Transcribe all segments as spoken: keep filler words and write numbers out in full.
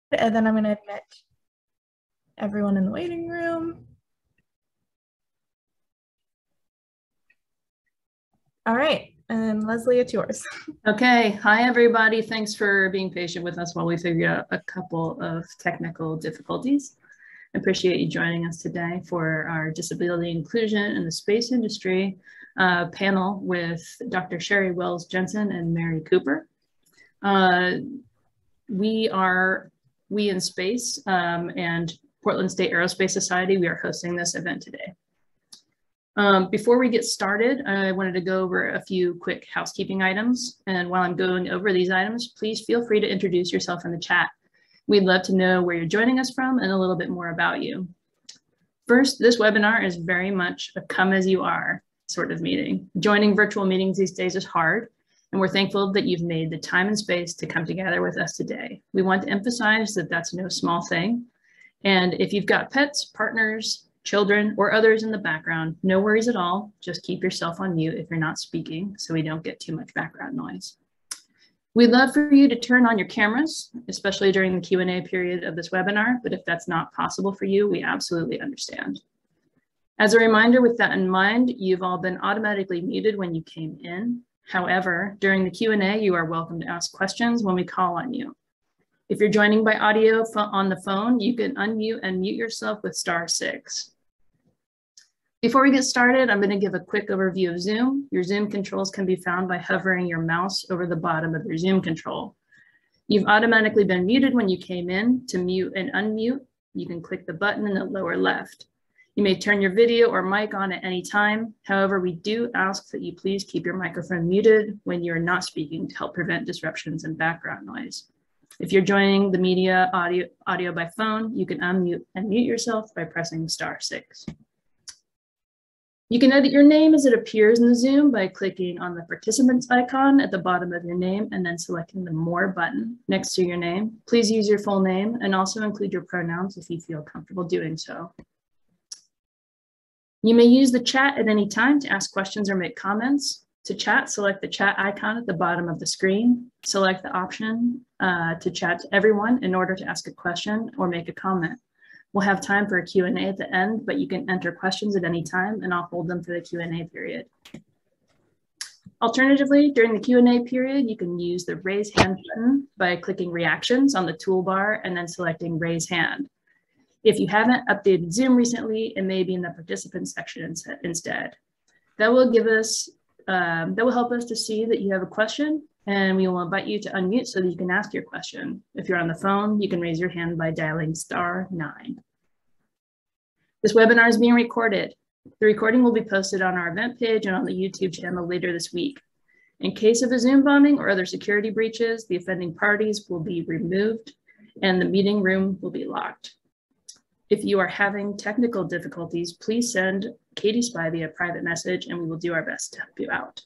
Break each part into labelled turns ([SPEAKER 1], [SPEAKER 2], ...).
[SPEAKER 1] and then I'm going to admit everyone in the waiting room. All right, and Leslie, it's yours.
[SPEAKER 2] Okay, hi everybody. Thanks for being patient with us while we figure out a couple of technical difficulties. I appreciate you joining us today for our Disability Inclusion in the Space Industry uh, panel with Doctor Sheri Wells-Jensen and Mary Cooper. Uh, we are We in Space um, and Portland State Aerospace Society, we are hosting this event today. Um, before we get started, I wanted to go over a few quick housekeeping items. And while I'm going over these items, please feel free to introduce yourself in the chat. We'd love to know where you're joining us from and a little bit more about you. First, this webinar is very much a come as you are sort of meeting. Joining virtual meetings these days is hard, and we're thankful that you've made the time and space to come together with us today. We want to emphasize that that's no small thing. And if you've got pets, partners, children, or others in the background, no worries at all. Just keep yourself on mute if you're not speaking so we don't get too much background noise. We'd love for you to turn on your cameras, especially during the Q and A period of this webinar, but if that's not possible for you, we absolutely understand. As a reminder, with that in mind, you've all been automatically muted when you came in. However, during the Q and A, you are welcome to ask questions when we call on you. If you're joining by audio on the phone, you can unmute and mute yourself with star six. Before we get started, I'm going to give a quick overview of Zoom. Your Zoom controls can be found by hovering your mouse over the bottom of your Zoom control. You've automatically been muted when you came in. To mute and unmute, you can click the button in the lower left. You may turn your video or mic on at any time. However, we do ask that you please keep your microphone muted when you're not speaking to help prevent disruptions and background noise. If you're joining the media audio, audio by phone, you can unmute and mute yourself by pressing star six. You can edit your name as it appears in the Zoom by clicking on the participants icon at the bottom of your name and then selecting the More button next to your name. Please use your full name and also include your pronouns if you feel comfortable doing so. You may use the chat at any time to ask questions or make comments. To chat, select the chat icon at the bottom of the screen. Select the option uh, to chat to everyone in order to ask a question or make a comment. We'll have time for a Q and A at the end, but you can enter questions at any time and I'll hold them for the Q and A period. Alternatively, during the Q and A period, you can use the raise hand button by clicking reactions on the toolbar and then selecting raise hand. If you haven't updated Zoom recently, it may be in the participants section instead. That will give us, um, that will help us to see that you have a question, and we will invite you to unmute so that you can ask your question. If you're on the phone, you can raise your hand by dialing star nine. This webinar is being recorded. The recording will be posted on our event page and on the YouTube channel later this week. In case of a Zoom bombing or other security breaches, the offending parties will be removed and the meeting room will be locked. If you are having technical difficulties, please send Katie Spivey a private message and we will do our best to help you out.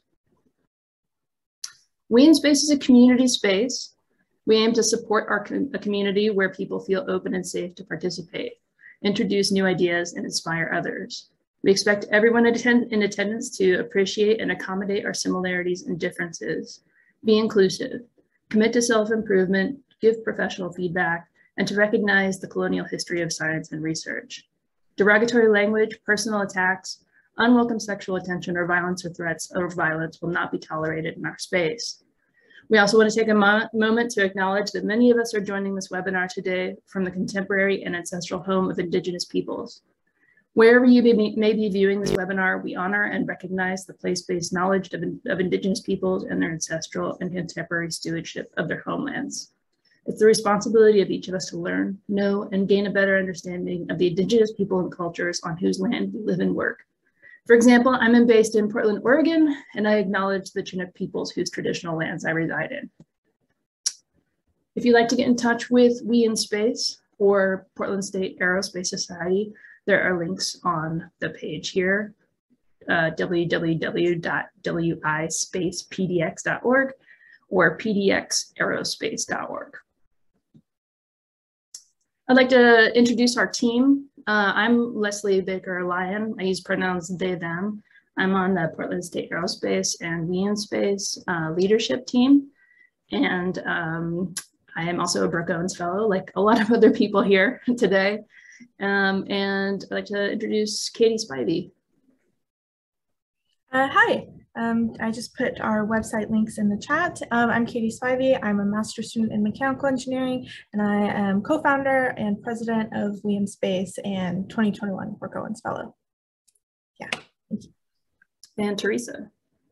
[SPEAKER 2] We in Space is a community space. We aim to support our com a community where people feel open and safe to participate, introduce new ideas, and inspire others. We expect everyone attend in attendance to appreciate and accommodate our similarities and differences, be inclusive, commit to self-improvement, give professional feedback, and to recognize the colonial history of science and research. Derogatory language, personal attacks, unwelcome sexual attention, or violence or threats of violence will not be tolerated in our space. We also want to take a mo moment to acknowledge that many of us are joining this webinar today from the contemporary and ancestral home of Indigenous peoples. Wherever you may, may be viewing this webinar, we honor and recognize the place-based knowledge of, of Indigenous peoples and their ancestral and contemporary stewardship of their homelands. It's the responsibility of each of us to learn, know, and gain a better understanding of the Indigenous people and cultures on whose land we live and work. For example, I'm based in Portland, Oregon, and I acknowledge the Chinook peoples whose traditional lands I reside in. If you'd like to get in touch with We in Space or Portland State Aerospace Society, there are links on the page here, uh, w w w dot w i space p d x dot org or p d x aerospace dot org. I'd like to introduce our team. Uh, I'm Leslie Baker-Lyon. I use pronouns they, them. I'm on the Portland State Aerospace and We in Space uh, leadership team. And um, I am also a Brooke Owens Fellow, like a lot of other people here today. Um, and I'd like to introduce Katie Spivey.
[SPEAKER 1] Uh, hi, um, I just put our website links in the chat. Um, I'm Katie Spivey. I'm a master's student in mechanical engineering, and I am co-founder and president of We in Space and twenty twenty-one Brooke Owens Fellow. Yeah, thank you.
[SPEAKER 2] And Teresa.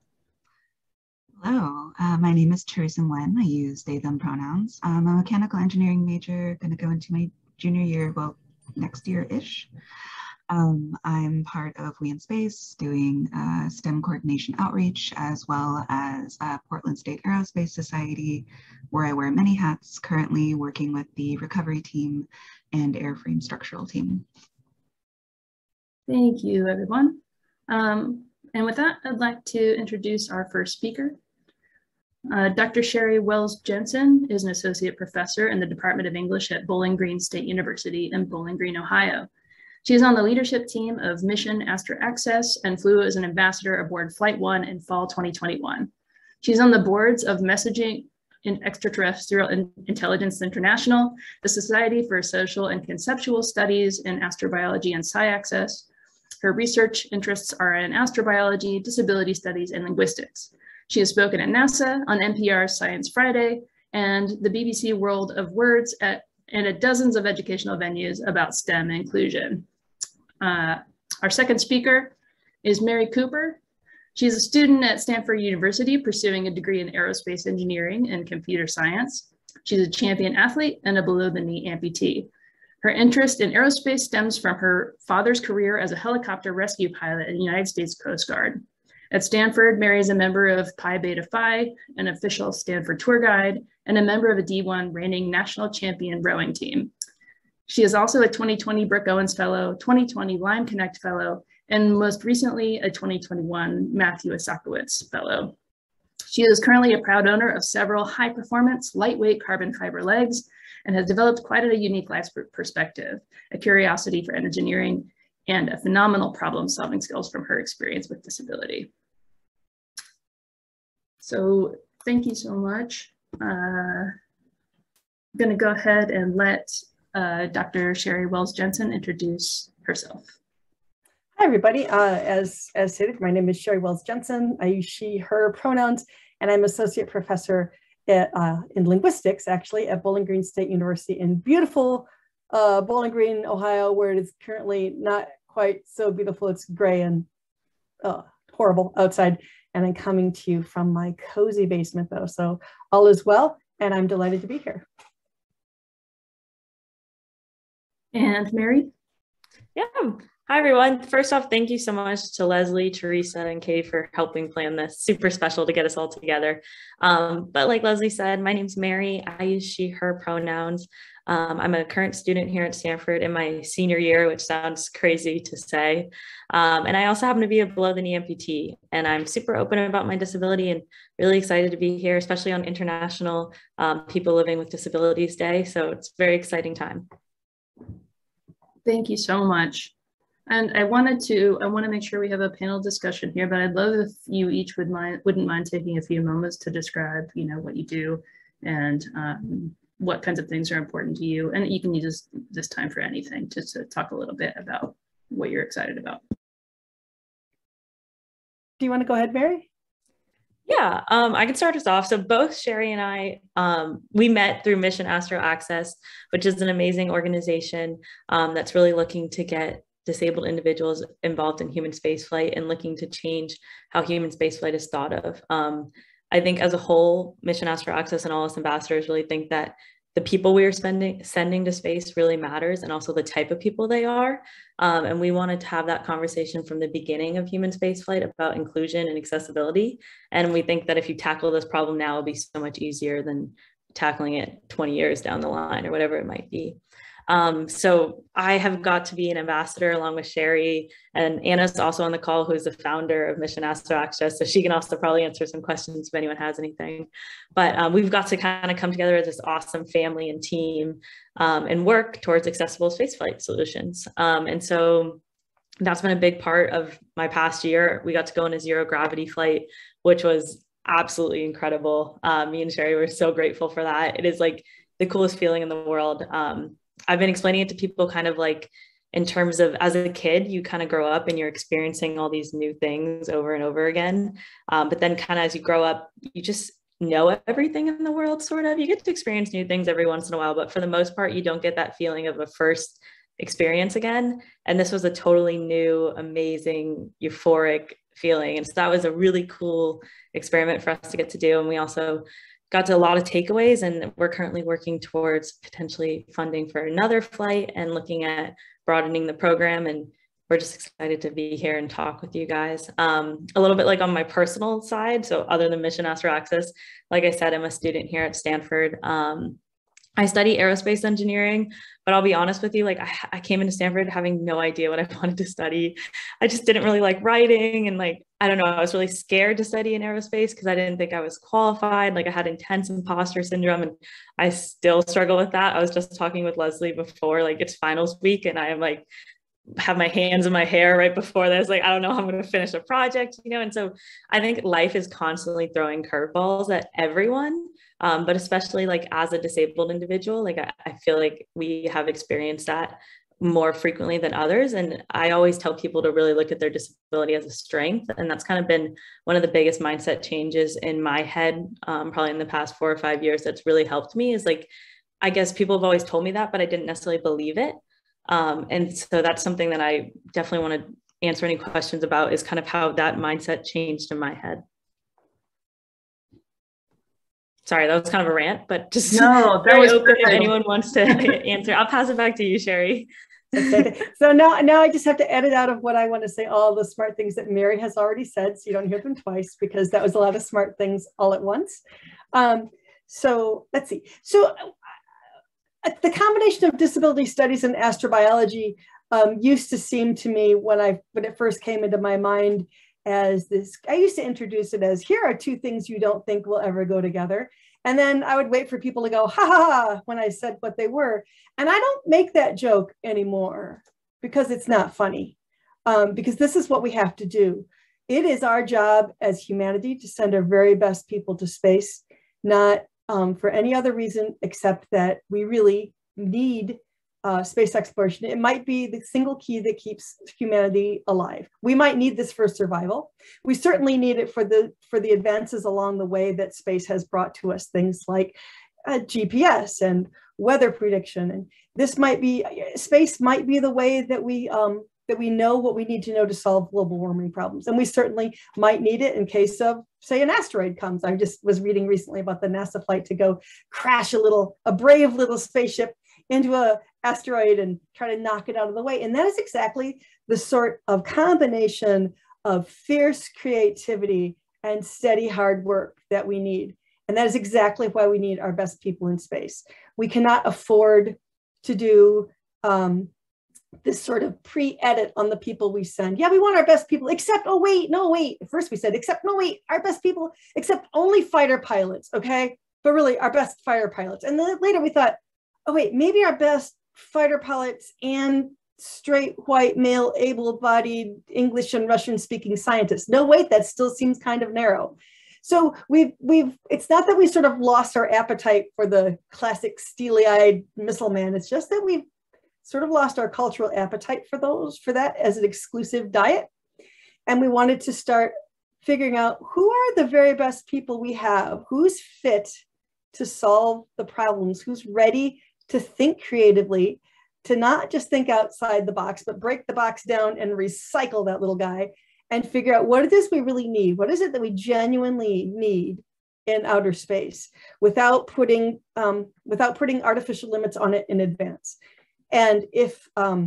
[SPEAKER 3] Hello, uh, my name is Teresa Nguyen. I use they, them pronouns. I'm a mechanical engineering major, going to go into my junior year, well, next year-ish. Um, I'm part of We in Space, doing uh, STEM coordination outreach, as well as uh, Portland State Aerospace Society, where I wear many hats, currently working with the recovery team and airframe structural team.
[SPEAKER 2] Thank you, everyone. Um, and with that, I'd like to introduce our first speaker. Uh, Doctor Sheri Wells-Jensen is an associate professor in the Department of English at Bowling Green State University in Bowling Green, Ohio. She is on the leadership team of Mission Astro Access and flew as an ambassador aboard Flight One in fall twenty twenty-one. She's on the boards of Messaging in Extraterrestrial Intelligence International, the Society for Social and Conceptual Studies in Astrobiology and Sci-Access. Her research interests are in astrobiology, disability studies, and linguistics. She has spoken at NASA, on N P R's Science Friday, and the B B C World of Words at, and at dozens of educational venues about STEM inclusion. Uh, our second speaker is Mary Cooper. She's a student at Stanford University pursuing a degree in aerospace engineering and computer science. She's a champion athlete and a below-the-knee amputee. Her interest in aerospace stems from her father's career as a helicopter rescue pilot in the United States Coast Guard. At Stanford, Mary is a member of Pi Beta Phi, an official Stanford tour guide, and a member of a D one reigning national champion rowing team. She is also a twenty twenty Brooke Owens Fellow, twenty twenty Lime Connect Fellow, and most recently a twenty twenty-one Matthew Isakowitz Fellow. She is currently a proud owner of several high-performance, lightweight carbon fiber legs and has developed quite a unique life perspective, a curiosity for engineering, and a phenomenal problem-solving skills from her experience with disability. So thank you so much. Uh, I'm gonna go ahead and let uh, Doctor Sheri Wells-Jensen introduce herself.
[SPEAKER 4] Hi, everybody. Uh, as, as stated, my name is Sheri Wells-Jensen. I use she, her pronouns, and I'm associate professor at, uh, in linguistics, actually, at Bowling Green State University in beautiful uh, Bowling Green, Ohio, where it is currently not quite so beautiful. It's gray and uh, horrible outside. And I'm coming to you from my cozy basement, though. So all is well, and I'm delighted to be here.
[SPEAKER 2] And Mary?
[SPEAKER 5] Yeah. Hi, everyone. First off, thank you so much to Leslie, Teresa, and Katie for helping plan this. Super special to get us all together. Um, but like Leslie said, my name's Mary. I use she, her pronouns. Um, I'm a current student here at Stanford in my senior year, which sounds crazy to say. Um, and I also happen to be a below-the-knee amputee. And I'm super open about my disability and really excited to be here, especially on International um, People Living with Disabilities Day. So it's a very exciting time.
[SPEAKER 2] Thank you so much. And I wanted to, I want to make sure we have a panel discussion here, but I'd love if you each would mind, wouldn't mind taking a few moments to describe, you know, what you do and um, what kinds of things are important to you. And you can use this, this time for anything, just to talk a little bit about what you're excited about.
[SPEAKER 4] Do you want to go ahead, Mary?
[SPEAKER 5] Yeah, um, I can start us off. So both Sheri and I, um, we met through Mission Astro Access, which is an amazing organization um, that's really looking to get disabled individuals involved in human spaceflight and looking to change how human spaceflight is thought of. Um, I think as a whole, Mission Astro Access and all its ambassadors really think that the people we are spending, sending to space really matters, and also the type of people they are. Um, and we wanted to have that conversation from the beginning of human spaceflight about inclusion and accessibility. And we think that if you tackle this problem now, it'll be so much easier than tackling it twenty years down the line or whatever it might be. Um, so I have got to be an ambassador along with Sheri, and Anna's also on the call, who's the founder of Mission Astro Access. So she can also probably answer some questions if anyone has anything. But um, we've got to kind of come together as this awesome family and team um, and work towards accessible spaceflight solutions. Um, and so that's been a big part of my past year. We got to go on a zero gravity flight, which was absolutely incredible. Um, me and Sheri were so grateful for that. It is like the coolest feeling in the world. Um, I've been explaining it to people kind of like in terms of as a kid, you kind of grow up and you're experiencing all these new things over and over again. Um, but then kind of as you grow up, you just know everything in the world, sort of. You get to experience new things every once in a while, but for the most part, you don't get that feeling of a first experience again. And this was a totally new, amazing, euphoric feeling. And so that was a really cool experiment for us to get to do. And we also got to a lot of takeaways, and we're currently working towards potentially funding for another flight and looking at broadening the program. And we're just excited to be here and talk with you guys. Um, a little bit like on my personal side. So other than Mission Astro Access, like I said, I'm a student here at Stanford. Um, I study aerospace engineering, but I'll be honest with you, like I, I came into Stanford having no idea what I wanted to study. I just didn't really like writing, and like, I don't know, I was really scared to study in aerospace because I didn't think I was qualified. Like I had intense imposter syndrome, and I still struggle with that. I was just talking with Leslie before, like it's finals week, and I am like, have my hands in my hair right before this. Like, I don't know how I'm going to finish a project, you know? And so I think life is constantly throwing curveballs at everyone. Um, but especially like as a disabled individual, like I, I feel like we have experienced that more frequently than others. And I always tell people to really look at their disability as a strength. And that's kind of been one of the biggest mindset changes in my head, um, probably in the past four or five years that's really helped me is like, I guess people have always told me that, but I didn't necessarily believe it. Um, and so that's something that I definitely want to answer any questions about, is kind of how that mindset changed in my head. Sorry, that was kind of a rant, but just
[SPEAKER 2] no, that was
[SPEAKER 5] open if anyone wants to answer. I'll pass it back to you, Sheri.
[SPEAKER 4] So now, now I just have to edit out of what I want to say all the smart things that Mary has already said, so you don't hear them twice, because that was a lot of smart things all at once. Um, so let's see. So uh, the combination of disability studies and astrobiology um, used to seem to me, when I when it first came into my mind, as this, I used to introduce it as, here are two things you don't think will ever go together. And then I would wait for people to go, ha ha ha, when I said what they were. And I don't make that joke anymore because it's not funny, um, because this is what we have to do. It is our job as humanity to send our very best people to space, not um, for any other reason except that we really need Uh, space exploration. It might be the single key that keeps humanity alive. We might need this for survival. We certainly need it for the for the advances along the way that space has brought to us, things like uh, G P S and weather prediction. And this might be, space might be the way that we um, that we know what we need to know to solve global warming problems. And we certainly might need it in case of, say, an asteroid comes. I just was reading recently about the NASA flight to go crash a little, a brave little spaceship into a asteroid and try to knock it out of the way. And that is exactly the sort of combination of fierce creativity and steady hard work that we need. And that is exactly why we need our best people in space. We cannot afford to do um, this sort of pre-edit on the people we send. Yeah, we want our best people, except, oh wait, no, wait. First we said, except, no, wait, our best people, except only fighter pilots, okay? But really our best fighter pilots. And then later we thought, oh wait, maybe our best fighter pilots and straight white male able-bodied English and Russian speaking scientists. No, wait, that still seems kind of narrow. So we've, we've, it's not that we sort of lost our appetite for the classic steely-eyed missile man. It's just that we've sort of lost our cultural appetite for those, for that as an exclusive diet. And we wanted to start figuring out who are the very best people we have, who's fit to solve the problems, who's ready to think creatively, to not just think outside the box, but break the box down and recycle that little guy and figure out what it is we really need. What is it that we genuinely need in outer space without putting, um, without putting artificial limits on it in advance. And if um,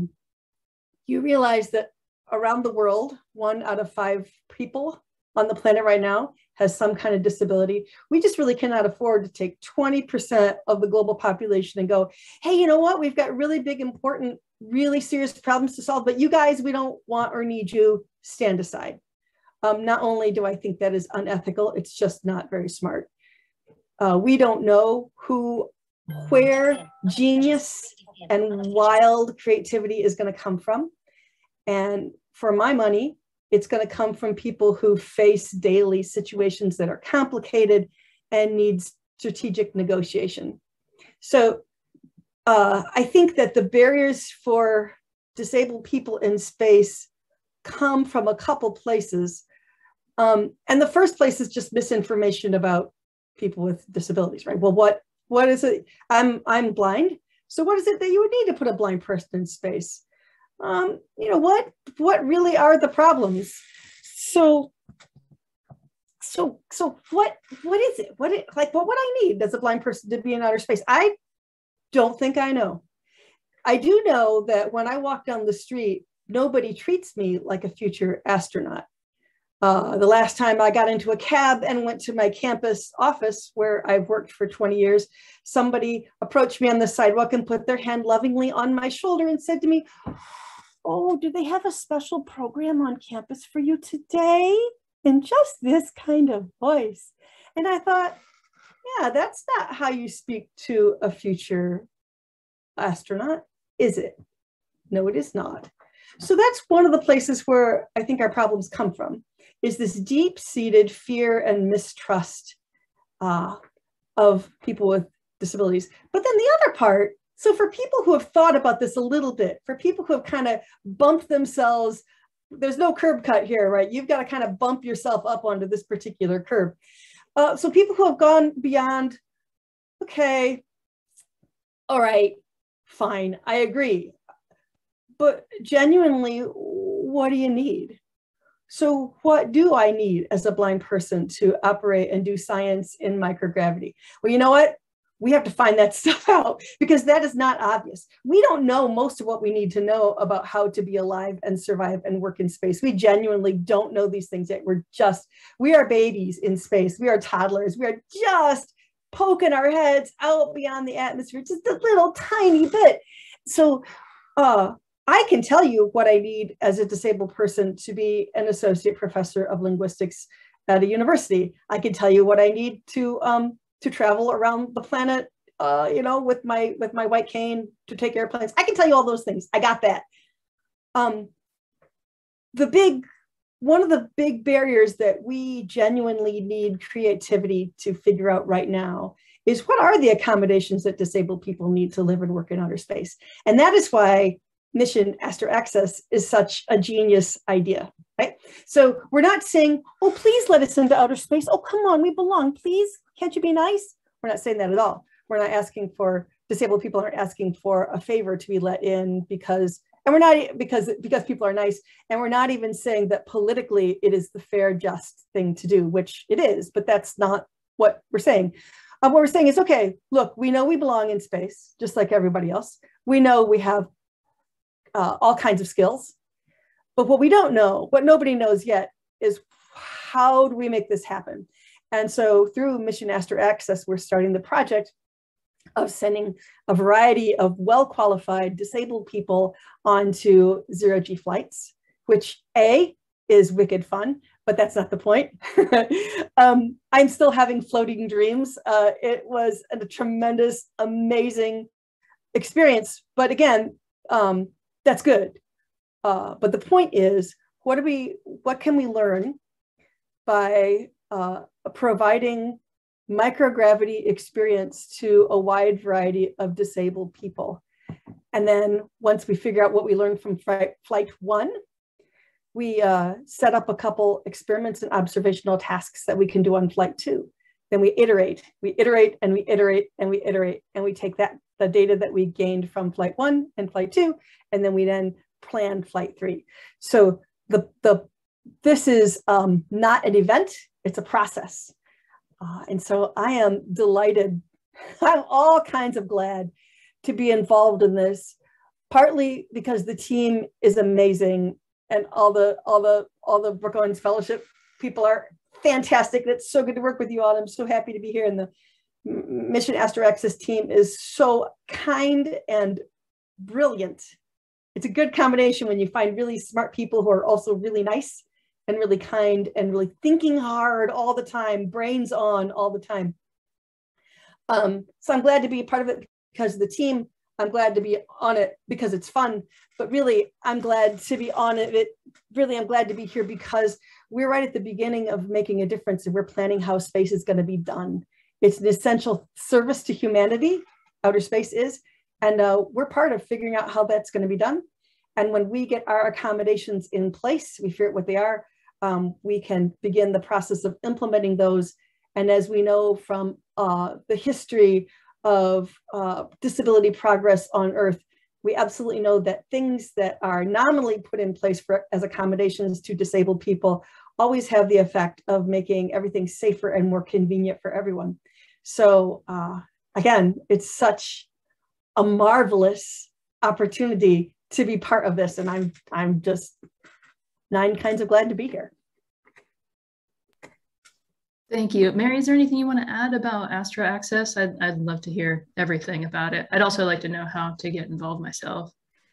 [SPEAKER 4] you realize that around the world, one out of five people on the planet right now has some kind of disability, we just really cannot afford to take twenty percent of the global population and go, hey, you know what? We've got really big, important, really serious problems to solve, but you guys, we don't want or need you, stand aside. Um, not only do I think that is unethical, it's just not very smart. Uh, we don't know who, where genius and wild creativity is going to come from. And for my money, it's going to come from people who face daily situations that are complicated and need strategic negotiation. So uh, I think that the barriers for disabled people in space come from a couple places. Um, and the first place is just misinformation about people with disabilities, right? Well, what what is it? I'm I'm blind. So what is it that you would need to put a blind person in space? Um, you know, what what really are the problems? So so so what what is it? What it like what would I need as a blind person to be in outer space? I don't think I know. I do know that when I walk down the street, nobody treats me like a future astronaut. Uh, the last time I got into a cab and went to my campus office where I've worked for twenty years, somebody approached me on the sidewalk and put their hand lovingly on my shoulder and said to me, "Oh, do they have a special program on campus for you today?" In just this kind of voice. And I thought, yeah, that's not how you speak to a future astronaut, is it? No, it is not. So that's one of the places where I think our problems come from, is this deep-seated fear and mistrust uh, of people with disabilities. But then the other part, so for people who have thought about this a little bit, for people who have kind of bumped themselves, there's no curb cut here, right? You've got to kind of bump yourself up onto this particular curb. Uh, so people who have gone beyond, okay, all right, fine, I agree. But genuinely, what do you need? So what do I need as a blind person to operate and do science in microgravity? Well, you know what? We have to find that stuff out because that is not obvious. We don't know most of what we need to know about how to be alive and survive and work in space. We genuinely don't know these things yet. We're just, we are babies in space. We are toddlers. We are just poking our heads out beyond the atmosphere, just a little tiny bit. So uh, I can tell you what I need as a disabled person to be an associate professor of linguistics at a university. I can tell you what I need to um, to travel around the planet, uh, you know, with my with my white cane to take airplanes. I can tell you all those things. I got that. Um, the big, one of the big barriers that we genuinely need creativity to figure out right now is what are the accommodations that disabled people need to live and work in outer space? And that is why Mission Astro Access is such a genius idea, right? So we're not saying, oh, please let us into outer space. Oh, come on, we belong, please. Can't you be nice? We're not saying that at all. We're not asking for, disabled people aren't asking for a favor to be let in because, and we're not, because, because people are nice. And we're not even saying that politically it is the fair, just thing to do, which it is, but that's not what we're saying. Uh, what we're saying is, okay, look, we know we belong in space, just like everybody else. We know we have Uh, all kinds of skills. But what we don't know, what nobody knows yet, is how do we make this happen? And so through Mission Astro Access, we're starting the project of sending a variety of well-qualified disabled people onto zero-G flights, which A, is wicked fun, but that's not the point. um, I'm still having floating dreams. Uh, it was a tremendous, amazing experience. But again, um, that's good. Uh, but the point is, what do we, what can we learn by uh, providing microgravity experience to a wide variety of disabled people? And then once we figure out what we learned from flight one, we uh, set up a couple experiments and observational tasks that we can do on flight two. Then we iterate, we iterate and we iterate and we iterate and we take that, the data that we gained from flight one and flight two, and then we then plan flight three. So the, the, this is um, not an event, it's a process. Uh, and so I am delighted, I'm all kinds of glad to be involved in this, partly because the team is amazing and all the, all the, all the Brooke Owens Fellowship people are fantastic. It's so good to work with you all. I'm so happy to be here. And the Mission Astro Access team is so kind and brilliant. It's a good combination when you find really smart people who are also really nice and really kind and really thinking hard all the time, brains on all the time. Um, so I'm glad to be a part of it because of the team. I'm glad to be on it because it's fun, but really I'm glad to be on it. Really, I'm glad to be here because we're right at the beginning of making a difference and we're planning how space is going to be done. It's an essential service to humanity outer space is. And uh, we're part of figuring out how that's going to be done. And when we get our accommodations in place, we figure out what they are, um, we can begin the process of implementing those. And as we know from uh, the history of uh, disability progress on Earth, we absolutely know that things that are nominally put in place for as accommodations to disabled people always have the effect of making everything safer and more convenient for everyone. So uh, again, it's such a marvelous opportunity to be part of this. And I'm, I'm just nine kinds of glad to be here.
[SPEAKER 2] Thank you. Mary, is there anything you want to add about Astro Access? I'd, I'd love to hear everything about it. I'd also like to know how to get involved myself.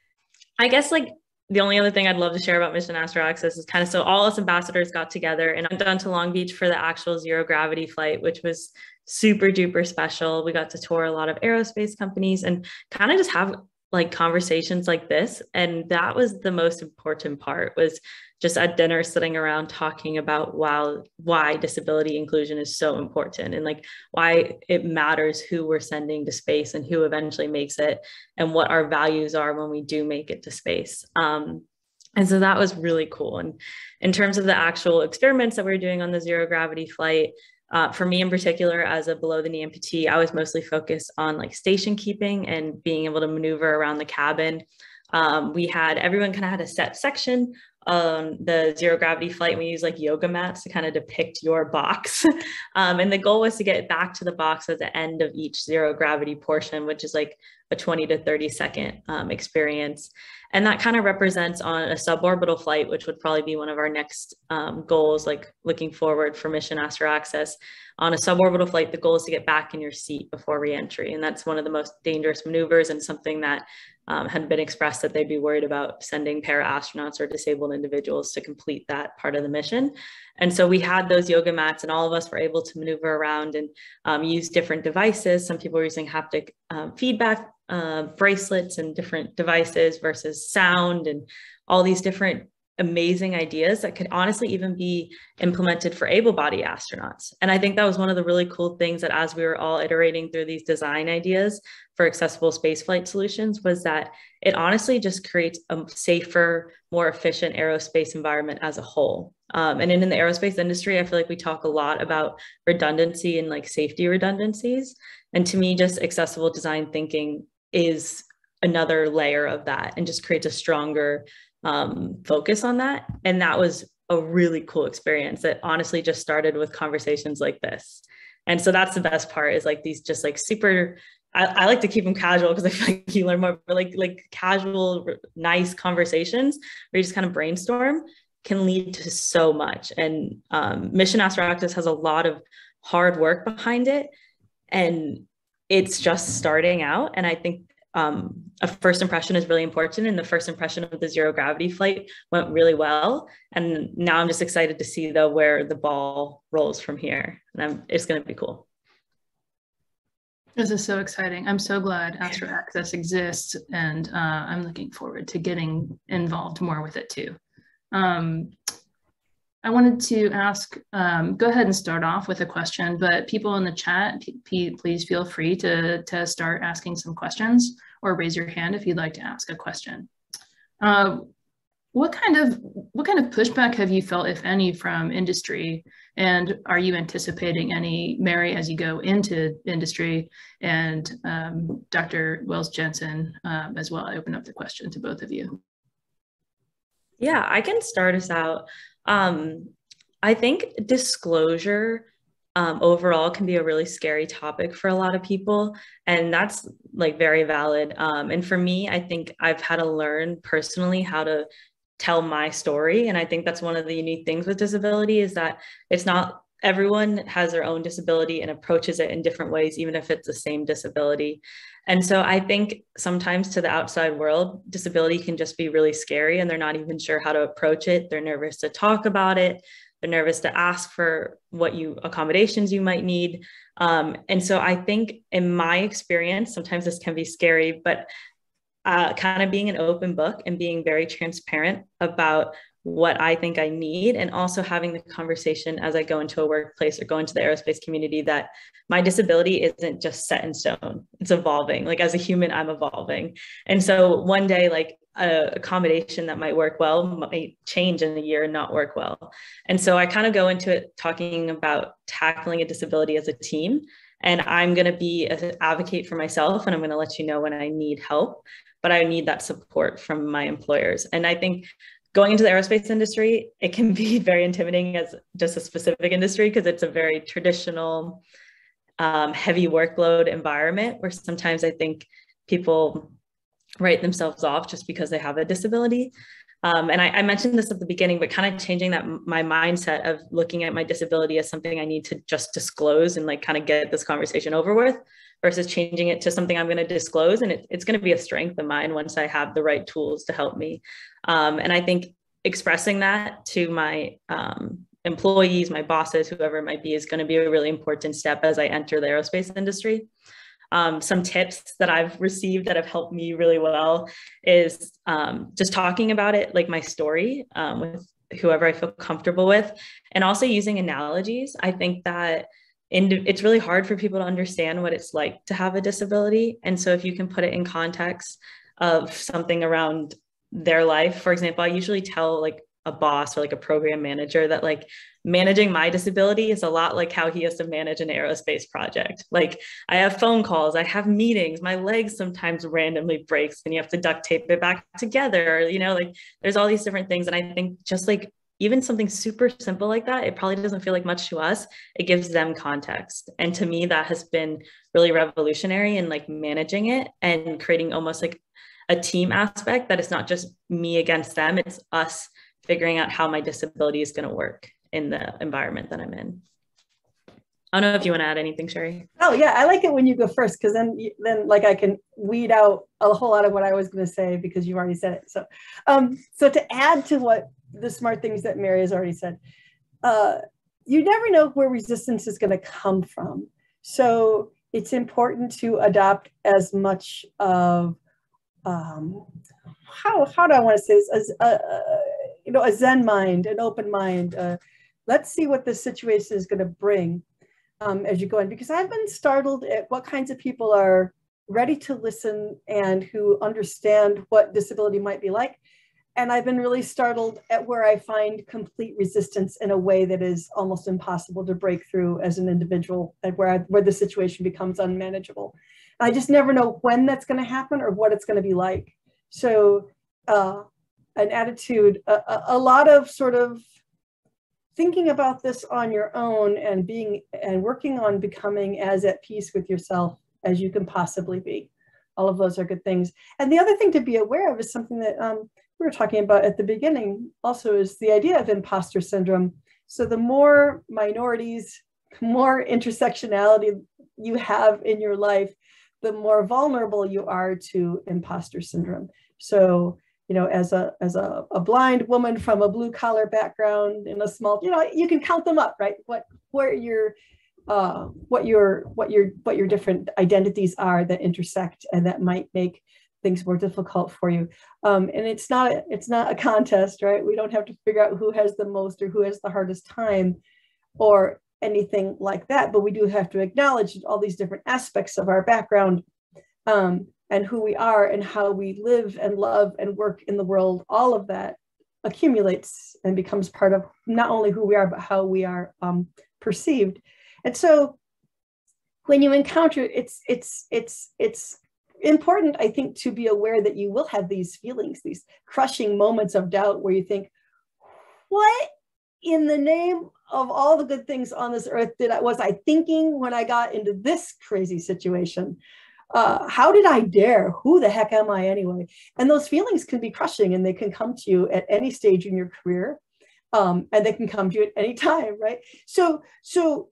[SPEAKER 5] I guess like the only other thing I'd love to share about Mission Astro Access is kind of, so all us ambassadors got together and I went down to Long Beach for the actual zero gravity flight, which was super duper special. We got to tour a lot of aerospace companies and kind of just have like conversations like this. And that was the most important part, was just at dinner sitting around talking about wow, why disability inclusion is so important and like why it matters who we're sending to space and who eventually makes it and what our values are when we do make it to space. Um, and so that was really cool. And in terms of the actual experiments that we were doing on the zero gravity flight, Uh, for me in particular, as a below the knee amputee, I was mostly focused on like station keeping and being able to maneuver around the cabin. Um, we had, everyone kind of had a set section on the zero gravity flight. We used like yoga mats to kind of depict your box. um, and the goal was to get back to the box at the end of each zero gravity portion, which is like a twenty to thirty second um, experience. And that kind of represents on a suborbital flight, which would probably be one of our next um, goals, like looking forward for Mission Astro Access. On a suborbital flight, the goal is to get back in your seat before reentry. And that's one of the most dangerous maneuvers and something that um, had been expressed that they'd be worried about sending para-astronauts or disabled individuals to complete that part of the mission. And so we had those yoga mats and all of us were able to maneuver around and um, use different devices. Some people were using haptic um, feedback uh, bracelets and different devices versus sound and all these different amazing ideas that could honestly even be implemented for able-bodied astronauts. And I think that was one of the really cool things that as we were all iterating through these design ideas for accessible spaceflight solutions was that it honestly just creates a safer, more efficient aerospace environment as a whole. Um, and in, in the aerospace industry, I feel like we talk a lot about redundancy and like safety redundancies. And to me, just accessible design thinking is another layer of that and just creates a stronger um, focus on that. And that was a really cool experience that honestly just started with conversations like this. And so that's the best part, is like these just like super, I, I like to keep them casual because I feel like you learn more, but like, like casual, nice conversations where you just kind of brainstorm can lead to so much. And um, Mission Astro Access has a lot of hard work behind it. And it's just starting out. And I think um, a first impression is really important. And the first impression of the zero gravity flight went really well. And now I'm just excited to see though where the ball rolls from here. And I'm, it's going to be cool.
[SPEAKER 2] This is so exciting. I'm so glad Astro Access exists, and uh, I'm looking forward to getting involved more with it too. Um, I wanted to ask, um, go ahead and start off with a question, but people in the chat, please feel free to, to start asking some questions or raise your hand if you'd like to ask a question. Uh, what kind of, what kind of pushback have you felt, if any, from industry? And are you anticipating any, Mary, as you go into industry, and um, Doctor Wells-Jensen um, as well? I open up the question to both of you.
[SPEAKER 5] Yeah, I can start us out. Um, I think disclosure um, overall can be a really scary topic for a lot of people, and that's like very valid. Um, and for me, I think I've had to learn personally how to tell my story. And I think that's one of the unique things with disability, is that it's not, everyone has their own disability and approaches it in different ways, even if it's the same disability. And so I think sometimes to the outside world, disability can just be really scary and they're not even sure how to approach it. They're nervous to talk about it. They're nervous to ask for what you accommodations you might need. Um, and so I think in my experience, sometimes this can be scary, but uh, kind of being an open book and being very transparent about what I think I need, and also having the conversation as I go into a workplace or go into the aerospace community that my disability isn't just set in stone. It's evolving. Like as a human, I'm evolving. And so one day, like a accommodation that might work well might change in a year and not work well. And so I kind of go into it talking about tackling a disability as a team. And I'm going to be an advocate for myself, and I'm going to let you know when I need help, but I need that support from my employers. And I think going into the aerospace industry, it can be very intimidating as just a specific industry because it's a very traditional, um, heavy workload environment where sometimes I think people write themselves off just because they have a disability. Um, and I, I mentioned this at the beginning, but kind of changing that my mindset of looking at my disability as something I need to just disclose and like kind of get this conversation over with, versus changing it to something I'm going to disclose. And it, it's going to be a strength of mine once I have the right tools to help me. Um, and I think expressing that to my um, employees, my bosses, whoever it might be, is going to be a really important step as I enter the aerospace industry. Um, some tips that I've received that have helped me really well is um, just talking about it, like my story um, with whoever I feel comfortable with, and also using analogies. I think that in, it's really hard for people to understand what it's like to have a disability. And so if you can put it in context of something around their life, for example, I usually tell like a boss or like a program manager that like managing my disability is a lot like how he has to manage an aerospace project. Like I have phone calls, I have meetings, my legs sometimes randomly breaks and you have to duct tape it back together. You know, like there's all these different things. And I think just like even something super simple like that, it probably doesn't feel like much to us. It gives them context. And to me, that has been really revolutionary in like managing it and creating almost like a team aspect that it's not just me against them, it's us figuring out how my disability is going to work in the environment that I'm in. I don't know if you want to add anything, Sheri.
[SPEAKER 4] Oh yeah, I like it when you go first, because then, then like I can weed out a whole lot of what I was going to say because you've already said it. So, um, so to add to what the smart things that Mary has already said, uh, you never know where resistance is going to come from. So it's important to adopt as much of um, how how do I want to say this? As a, you know, a Zen mind, an open mind. Uh, let's see what this situation is going to bring um, as you go in, because I've been startled at what kinds of people are ready to listen and who understand what disability might be like. And I've been really startled at where I find complete resistance in a way that is almost impossible to break through as an individual, and where, I, where the situation becomes unmanageable. I just never know when that's going to happen or what it's going to be like. So uh, an attitude, a, a lot of sort of thinking about this on your own and being and working on becoming as at peace with yourself as you can possibly be. All of those are good things. And the other thing to be aware of is something that um, we were talking about at the beginning also, is the idea of imposter syndrome. So the more minorities, more intersectionality you have in your life, the more vulnerable you are to imposter syndrome. So, you know, as a as a, a blind woman from a blue collar background in a small, you know, you can count them up, right? What where your uh, what your what your what your different identities are that intersect and that might make things more difficult for you. Um, and it's not it's not a contest, right? We don't have to figure out who has the most or who has the hardest time or anything like that, but we do have to acknowledge all these different aspects of our background um, and who we are and how we live and love and work in the world. All of that accumulates and becomes part of not only who we are, but how we are um, perceived. And so when you encounter it's it's it's it's important, I think, to be aware that you will have these feelings, these crushing moments of doubt where you think, what in the name of all the good things on this earth did I was I thinking when I got into this crazy situation? Uh, how did I dare? Who the heck am I anyway? And those feelings can be crushing, and they can come to you at any stage in your career, um, and they can come to you at any time, right? So, so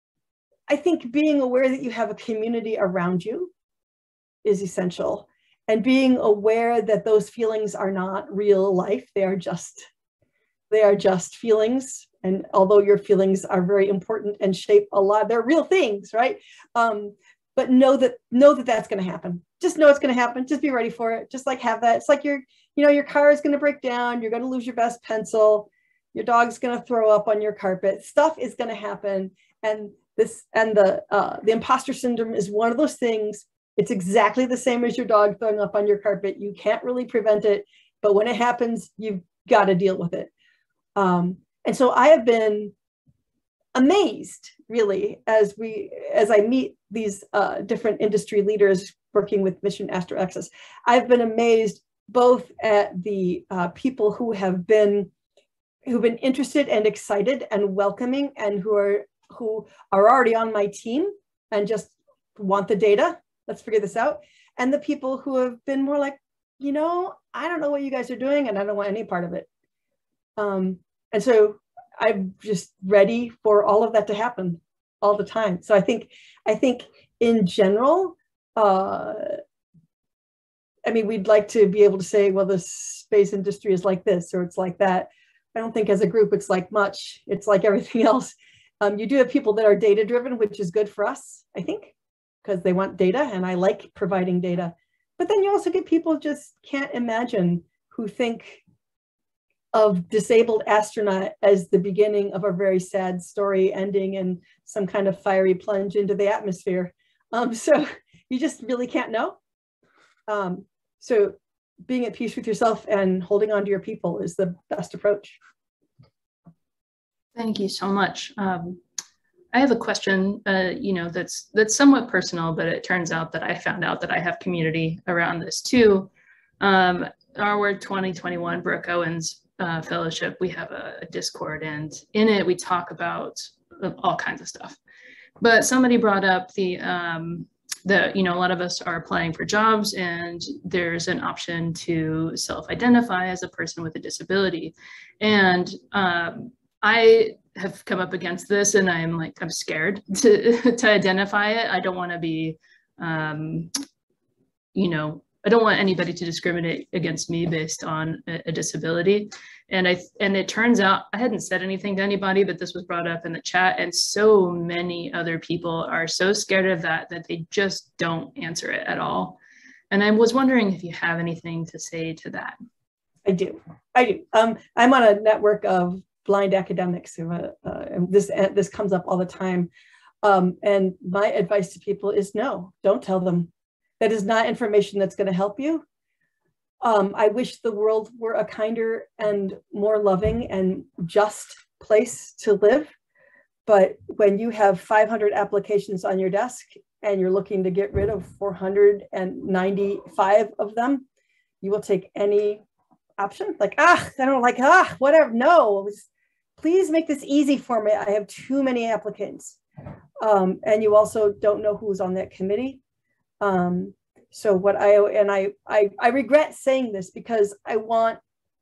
[SPEAKER 4] I think being aware that you have a community around you is essential, and being aware that those feelings are not real life. They are just, they are just feelings. And although your feelings are very important and shape a lot, they're real things, right? Um, but know that know that that's going to happen. just know it's going to happen. Just be ready for it. Just like have that. It's like your, you know, your car is going to break down. You're going to lose your best pencil. Your dog's going to throw up on your carpet. Stuff is going to happen. And this, and the, uh, the imposter syndrome is one of those things. It's exactly the same as your dog throwing up on your carpet. You can't really prevent it, but when it happens, you've got to deal with it. Um, and so I have been amazed, really, as we, as I meet these uh, different industry leaders working with Mission Astro Access. I've been amazed both at the uh, people who have been, who've been interested and excited and welcoming, and who are who are already on my team and just want the data. Let's figure this out. And the people who have been more like, you know, I don't know what you guys are doing, and I don't want any part of it. Um, and so I'm just ready for all of that to happen all the time. So I think, I think in general, uh, I mean, we'd like to be able to say, well, the space industry is like this, or it's like that. I don't think as a group, it's like much. It's like everything else. Um, you do have people that are data driven, which is good for us, I think, because they want data, and I like providing data. But then you also get people just can't imagine, who think of disabled astronaut as the beginning of a very sad story ending in some kind of fiery plunge into the atmosphere. Um, so you just really can't know. Um, so being at peace with yourself and holding on to your people is the best approach.
[SPEAKER 2] Thank you so much. Um, I have a question, uh, you know, that's that's somewhat personal, but it turns out that I found out that I have community around this too. Um, our twenty twenty-one Brooke Owens uh, Fellowship, we have a, a Discord, and in it we talk about all kinds of stuff. But somebody brought up the um, the you know, a lot of us are applying for jobs, and there's an option to self-identify as a person with a disability, and um, I have come up against this, and I'm like, I'm scared to, to identify it. I don't want to be, um, you know, I don't want anybody to discriminate against me based on a, a disability. And I, and it turns out I hadn't said anything to anybody, but this was brought up in the chat, and so many other people are so scared of that, that they just don't answer it at all. And I was wondering if you have anything to say to that.
[SPEAKER 4] I do, I do. Um, I'm on a network of blind academics who, uh, uh, and this, uh, this comes up all the time. Um, and my advice to people is no, don't tell them. That is not information that's going to help you. Um, I wish the world were a kinder and more loving and just place to live. But when you have five hundred applications on your desk and you're looking to get rid of four hundred ninety-five of them, you will take any option. Like, ah, I don't like, ah, whatever. No, please make this easy for me. I have too many applicants. Um, and you also don't know who's on that committee. Um, so what I, and I, I, I regret saying this because I want,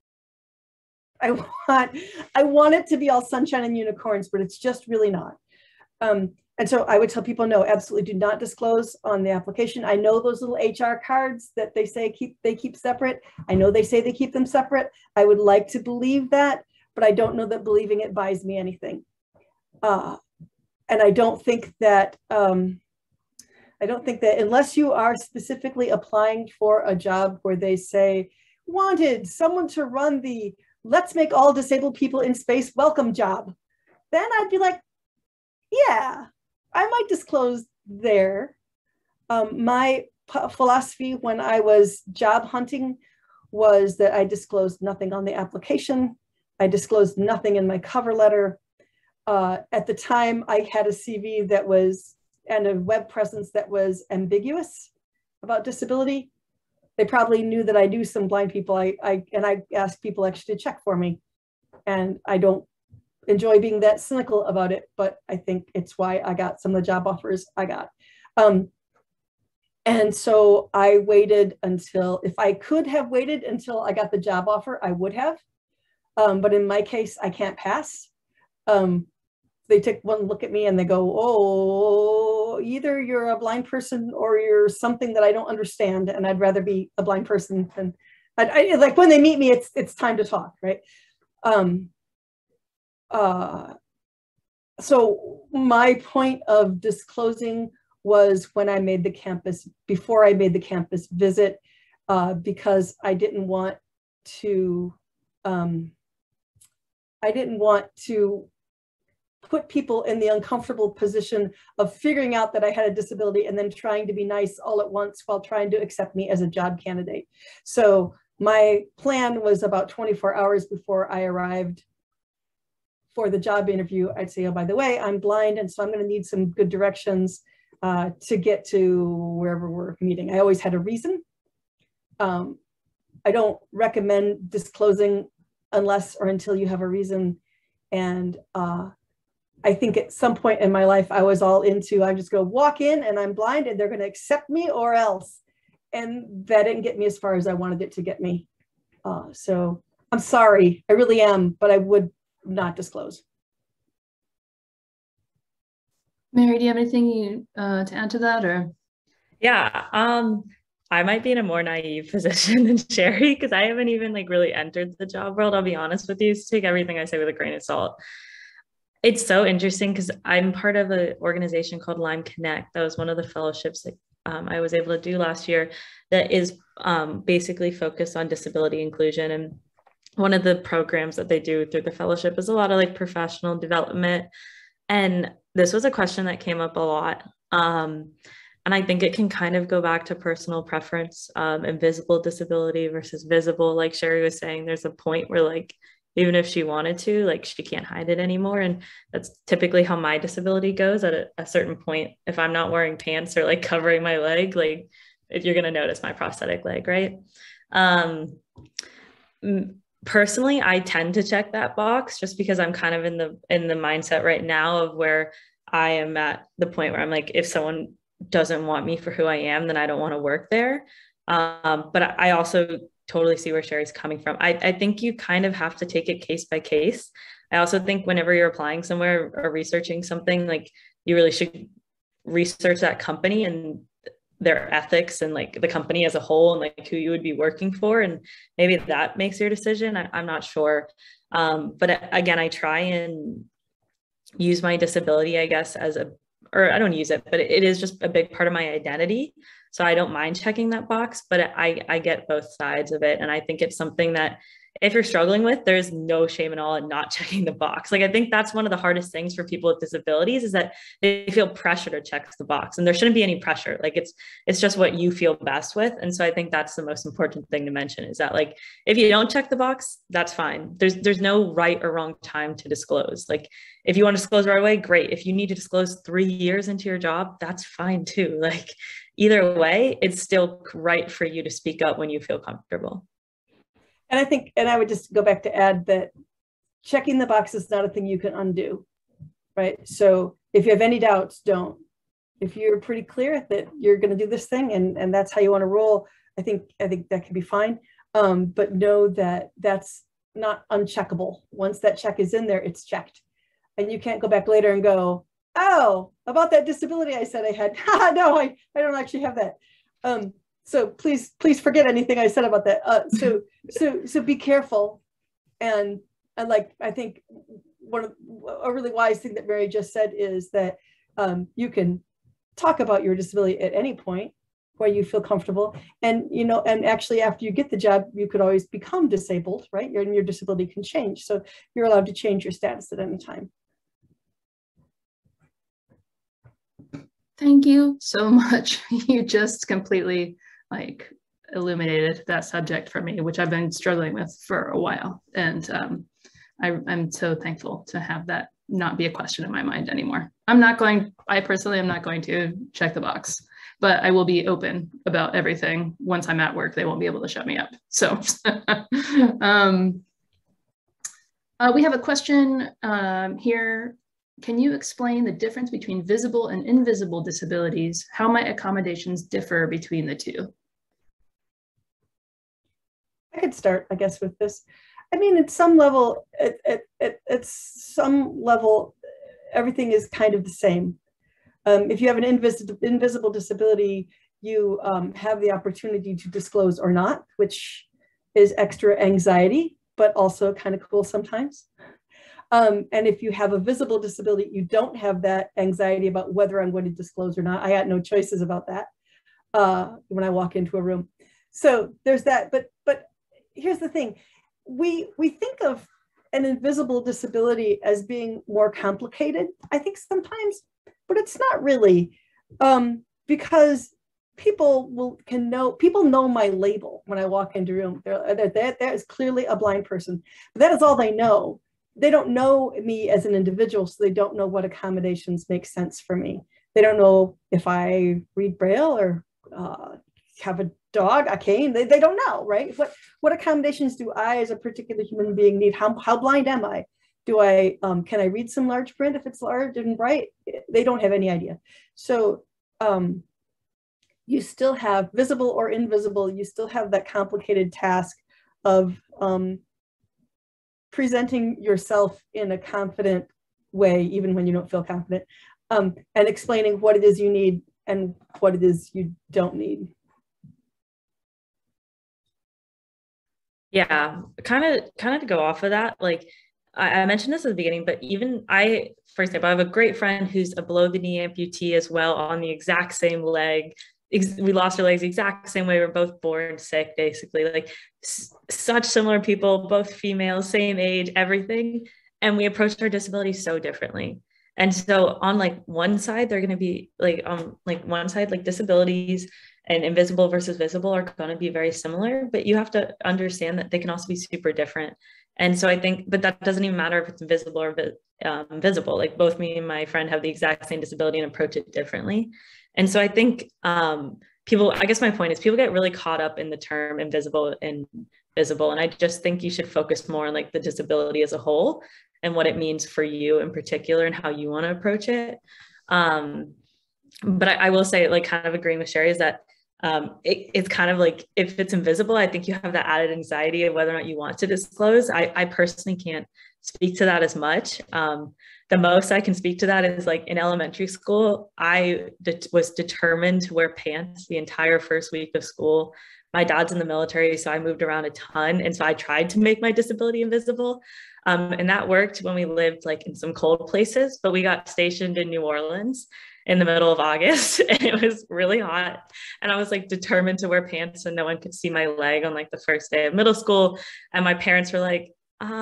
[SPEAKER 4] I want, I want it to be all sunshine and unicorns, but it's just really not. Um, and so I would tell people, no, absolutely do not disclose on the application. I know those little H R cards that they say keep, they keep separate. I know they say they keep them separate. I would like to believe that, but I don't know that believing it buys me anything. Uh, and I don't think that, um, I don't think that unless you are specifically applying for a job where they say, wanted someone to run the let's make all disabled people in space welcome job, then I'd be like, yeah, I might disclose there. Um, my philosophy when I was job hunting was that I disclosed nothing on the application. I disclosed nothing in my cover letter. Uh, at the time, I had a C V that was, and a web presence that was ambiguous about disability. They probably knew that I knew some blind people. I, I and I asked people actually to check for me. And I don't enjoy being that cynical about it, but I think it's why I got some of the job offers I got. Um, and so I waited until, if I could have waited until I got the job offer, I would have. Um, but in my case, I can't pass. Um, they take one look at me and they go, oh, either you're a blind person or you're something that I don't understand. And I'd rather be a blind person than, I, I, like when they meet me, it's, it's time to talk, right? Um, uh, so my point of disclosing was when I made the campus, before I made the campus visit, uh, because I didn't want to, um, I didn't want to put people in the uncomfortable position of figuring out that I had a disability and then trying to be nice all at once while trying to accept me as a job candidate. So my plan was about twenty-four hours before I arrived for the job interview, I'd say, oh, by the way, I'm blind, and so I'm going to need some good directions uh, to get to wherever we're meeting. I always had a reason. Um, I don't recommend disclosing unless or until you have a reason. And uh, I think at some point in my life, I was all into, I'm just going to walk in and I'm blind and they're going to accept me or else. And that didn't get me as far as I wanted it to get me. Uh, so I'm sorry, I really am, but I would not disclose.
[SPEAKER 2] Mary, do you have anything you, uh, to add to that, or?
[SPEAKER 5] Yeah, um, I might be in a more naive position than Sheri because I haven't even like really entered the job world. I'll be honest with you, so take everything I say with a grain of salt. It's so interesting because I'm part of an organization called Lyme Connect. That was one of the fellowships that um, I was able to do last year that is um, basically focused on disability inclusion. And one of the programs that they do through the fellowship is a lot of like professional development. And this was a question that came up a lot. Um, and I think it can kind of go back to personal preference, um, invisible disability versus visible. Like Sheri was saying, there's a point where like, even if she wanted to, like she can't hide it anymore. And that's typically how my disability goes at a, a certain point. If I'm not wearing pants or like covering my leg, like you're going to notice my prosthetic leg, right? Um, personally, I tend to check that box just because I'm kind of in the, in the mindset right now of where I am at the point where I'm like, if someone doesn't want me for who I am, then I don't want to work there. Um, but I also totally see where Sheri's coming from. I, I think you kind of have to take it case by case. I also think whenever you're applying somewhere or researching something, like you really should research that company and their ethics and like the company as a whole and like who you would be working for. And maybe that makes your decision. I, I'm not sure. Um, but again, I try and use my disability, I guess, as a, or I don't use it, but it is just a big part of my identity. So I don't mind checking that box, but I, I get both sides of it. And I think it's something that if you're struggling with, there's no shame at all in not checking the box. Like, I think that's one of the hardest things for people with disabilities is that they feel pressure to check the box, and there shouldn't be any pressure. Like it's, it's just what you feel best with. And so I think that's the most important thing to mention is that like, if you don't check the box, that's fine. There's, there's no right or wrong time to disclose. Like if you want to disclose right away, great. If you need to disclose three years into your job, that's fine too. Like either way, it's still right for you to speak up when you feel comfortable.
[SPEAKER 4] And I think, and I would just go back to add that checking the box is not a thing you can undo, right? So if you have any doubts, don't. If you're pretty clear that you're going to do this thing and, and that's how you want to roll, I think, I think that can be fine. Um, but know that that's not uncheckable. Once that check is in there, it's checked. And you can't go back later and go, oh, about that disability I said I had. No, I, I don't actually have that. Um, So please, please forget anything I said about that. Uh, so, so, so be careful, and and like I think one of a really wise thing that Mary just said is that um, you can talk about your disability at any point where you feel comfortable, and you know, and actually after you get the job, you could always become disabled, right? Your your disability can change, so you're allowed to change your status at any time.
[SPEAKER 2] Thank you so much. You just completely like illuminated that subject for me, which I've been struggling with for a while. And um, I, I'm so thankful to have that not be a question in my mind anymore. I'm not going, I personally am not going to check the box, but I will be open about everything. Once I'm at work, they won't be able to shut me up. So um, uh, we have a question um, here. Can you explain the difference between visible and invisible disabilities? How might accommodations differ between the two?
[SPEAKER 4] I could start, I guess, with this. I mean, at some level, at, at, at, at some level, everything is kind of the same. Um, if you have an invisible, invisible disability, you um, have the opportunity to disclose or not, which is extra anxiety, but also kind of cool sometimes. Um, and if you have a visible disability, you don't have that anxiety about whether I'm going to disclose or not. I had no choices about that uh, when I walk into a room. So there's that. But but here's the thing. We, we think of an invisible disability as being more complicated, I think sometimes, but it's not really, um, because people will can know, people know my label when I walk into a room. They're, they're, that, that is clearly a blind person, but that is all they know. They don't know me as an individual, so they don't know what accommodations make sense for me. They don't know if I read Braille or uh, have a dog, a cane. They, they don't know, right? What what accommodations do I, as a particular human being, need? How, how blind am I? Do I um, can I read some large print if it's large and bright? They don't have any idea. So um, you still have, visible or invisible, you still have that complicated task of um, presenting yourself in a confident way, even when you don't feel confident, um, and explaining what it is you need and what it is you don't need.
[SPEAKER 5] Yeah, kind of kind of to go off of that, like I, I mentioned this at the beginning, but even I, for example, I have a great friend who's a below the knee amputee as well, on the exact same leg. We lost our legs the exact same way. We're both born sick, basically, like s- such similar people, both females, same age, everything. And we approached our disability so differently. And so on like one side, they're going to be like, um, like one side, like disabilities and invisible versus visible are going to be very similar, but you have to understand that they can also be super different. And so I think, but that doesn't even matter if it's invisible or um, visible. Like both me and my friend have the exact same disability and approach it differently. And so I think um, people, I guess my point is people get really caught up in the term invisible and visible. And I just think you should focus more on like the disability as a whole and what it means for you in particular and how you want to approach it. Um, but I, I will say, like, kind of agreeing with Sheri, is that um, it, it's kind of like, if it's invisible, I think you have that added anxiety of whether or not you want to disclose. I, I personally can't speak to that as much. Um, the most I can speak to that is like in elementary school, I de- was determined to wear pants the entire first week of school. My dad's in the military, so I moved around a ton. And so I tried to make my disability invisible. Um, and that worked when we lived like in some cold places, but we got stationed in New Orleans in the middle of August and it was really hot. And I was like determined to wear pants so no one could see my leg on like the first day of middle school. And my parents were like,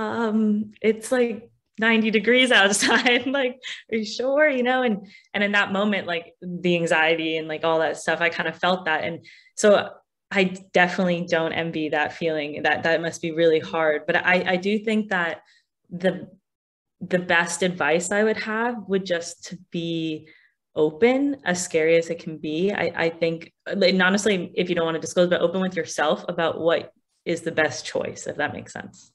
[SPEAKER 5] um, it's like ninety degrees outside. Like, are you sure? You know, and, and in that moment, like the anxiety and like all that stuff, I kind of felt that. And so I definitely don't envy that feeling. That that must be really hard. But I, I do think that the, the best advice I would have would just to be open, as scary as it can be. I, I think, and honestly, if you don't want to disclose, but open with yourself about what is the best choice, if that makes sense.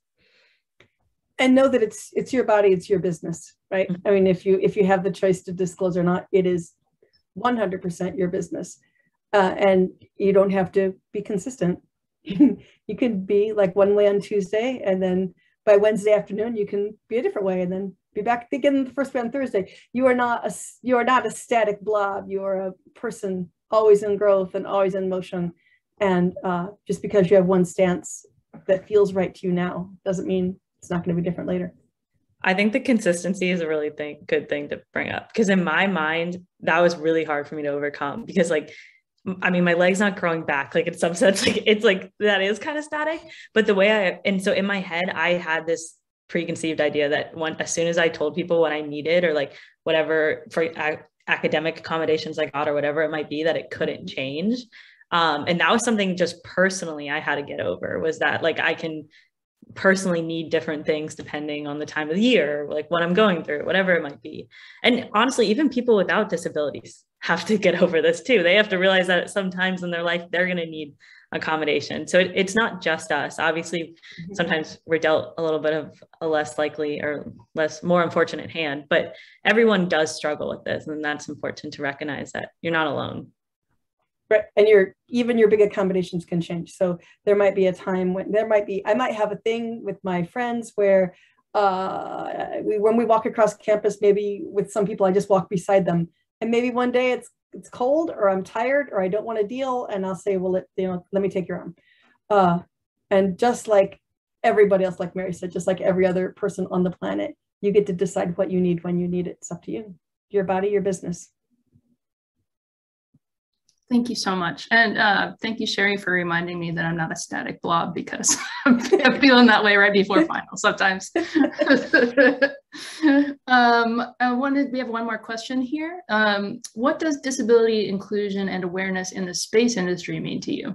[SPEAKER 4] And know that it's it's your body, it's your business, right? Mm-hmm. I mean, if you if you have the choice to disclose or not, it is one hundred percent your business. Uh, and you don't have to be consistent. You can be like one way on Tuesday, and then by Wednesday afternoon, you can be a different way, and then be back again the first way on Thursday. You are not a you are not a static blob. You are a person always in growth and always in motion. And uh, just because you have one stance that feels right to you now doesn't mean it's not going to be different later.
[SPEAKER 5] I think the consistency is a really thing, good thing to bring up, because in my mind, that was really hard for me to overcome, because like, I mean, my leg's not growing back. Like in some sense, like it's like, that is kind of static, but the way I, and so in my head, I had this preconceived idea that when, as soon as I told people what I needed, or like whatever for a- academic accommodations I got or whatever it might be, that it couldn't change. Um, and that was something just personally I had to get over, was that like, I can personally need different things depending on the time of the year, like what I'm going through, whatever it might be. And honestly, even people without disabilities have to get over this too. They have to realize that sometimes in their life, they're going to need accommodation. So it, it's not just us. Obviously, sometimes we're dealt a little bit of a less likely or less, more unfortunate hand, but everyone does struggle with this. And that's important to recognize that you're not alone.
[SPEAKER 4] Right. And your even your big accommodations can change. So there might be a time when there might be, I might have a thing with my friends where uh, we, when we walk across campus, maybe with some people, I just walk beside them. And maybe one day it's it's cold, or I'm tired, or I don't want to deal. And I'll say, well, let, you know, let me take your arm. Uh, and just like everybody else, like Mary said, just like every other person on the planet, You get to decide what you need when you need it. It's up to you. Your body, your business.
[SPEAKER 2] Thank you so much. And uh, thank you, Sheri, for reminding me that I'm not a static blob, because I'm feeling that way right before final sometimes. um, I wanted, we have one more question here. Um, what does disability inclusion and awareness in the space industry mean to you?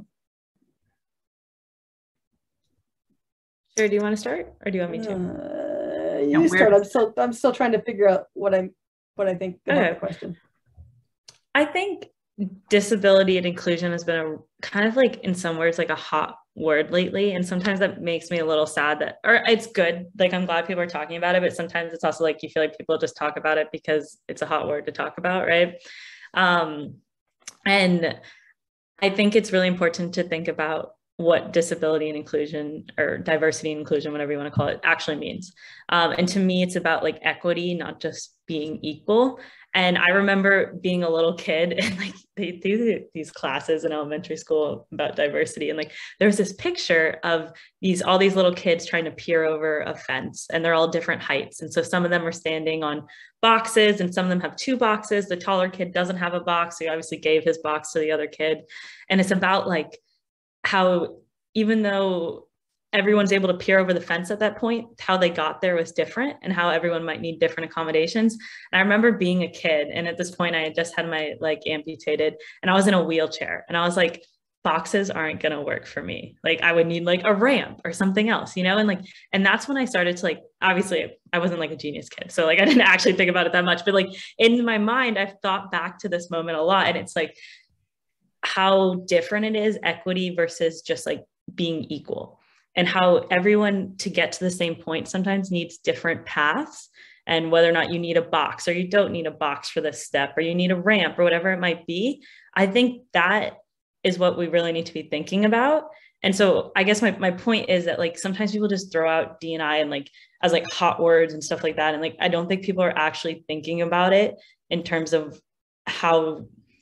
[SPEAKER 5] Sheri, do you want to start, or do you want me to?
[SPEAKER 4] Uh, you
[SPEAKER 2] Yeah,
[SPEAKER 4] start. I'm still, I'm still trying to figure out what I'm, what I think about
[SPEAKER 5] Okay.
[SPEAKER 4] the question.
[SPEAKER 5] I think disability and inclusion has been a kind of like, in some words, like a hot word lately. And sometimes that makes me a little sad that, or it's good. Like, I'm glad people are talking about it, but sometimes it's also like, you feel like people just talk about it because it's a hot word to talk about. Right. Um, and I think it's really important to think about what disability and inclusion, or diversity and inclusion, whatever you want to call it, actually means. Um, and to me, it's about like equity, not just being equal. And I remember being a little kid, and like they do these classes in elementary school about diversity. And like, there was this picture of these, all these little kids trying to peer over a fence, and they're all different heights. And so some of them are standing on boxes, and some of them have two boxes. The taller kid doesn't have a box, so he obviously gave his box to the other kid. And it's about like how, even though everyone's able to peer over the fence at that point, how they got there was different, and how everyone might need different accommodations. And I remember being a kid, and at this point I had just had my leg amputated, and I was in a wheelchair, and I was like, boxes aren't going to work for me. Like, I would need like a ramp or something else, you know? And like, and that's when I started to like, obviously I wasn't like a genius kid, so like I didn't actually think about it that much, but like in my mind, I've thought back to this moment a lot, and it's like how different it is, equity versus just like being equal, and how everyone, to get to the same point, sometimes needs different paths, and whether or not you need a box or you don't need a box for this step, or you need a ramp or whatever it might be. I think that is what we really need to be thinking about. And so I guess my, my point is that like, sometimes people just throw out D and I and like as like hot words and stuff like that. And like, I don't think people are actually thinking about it in terms of how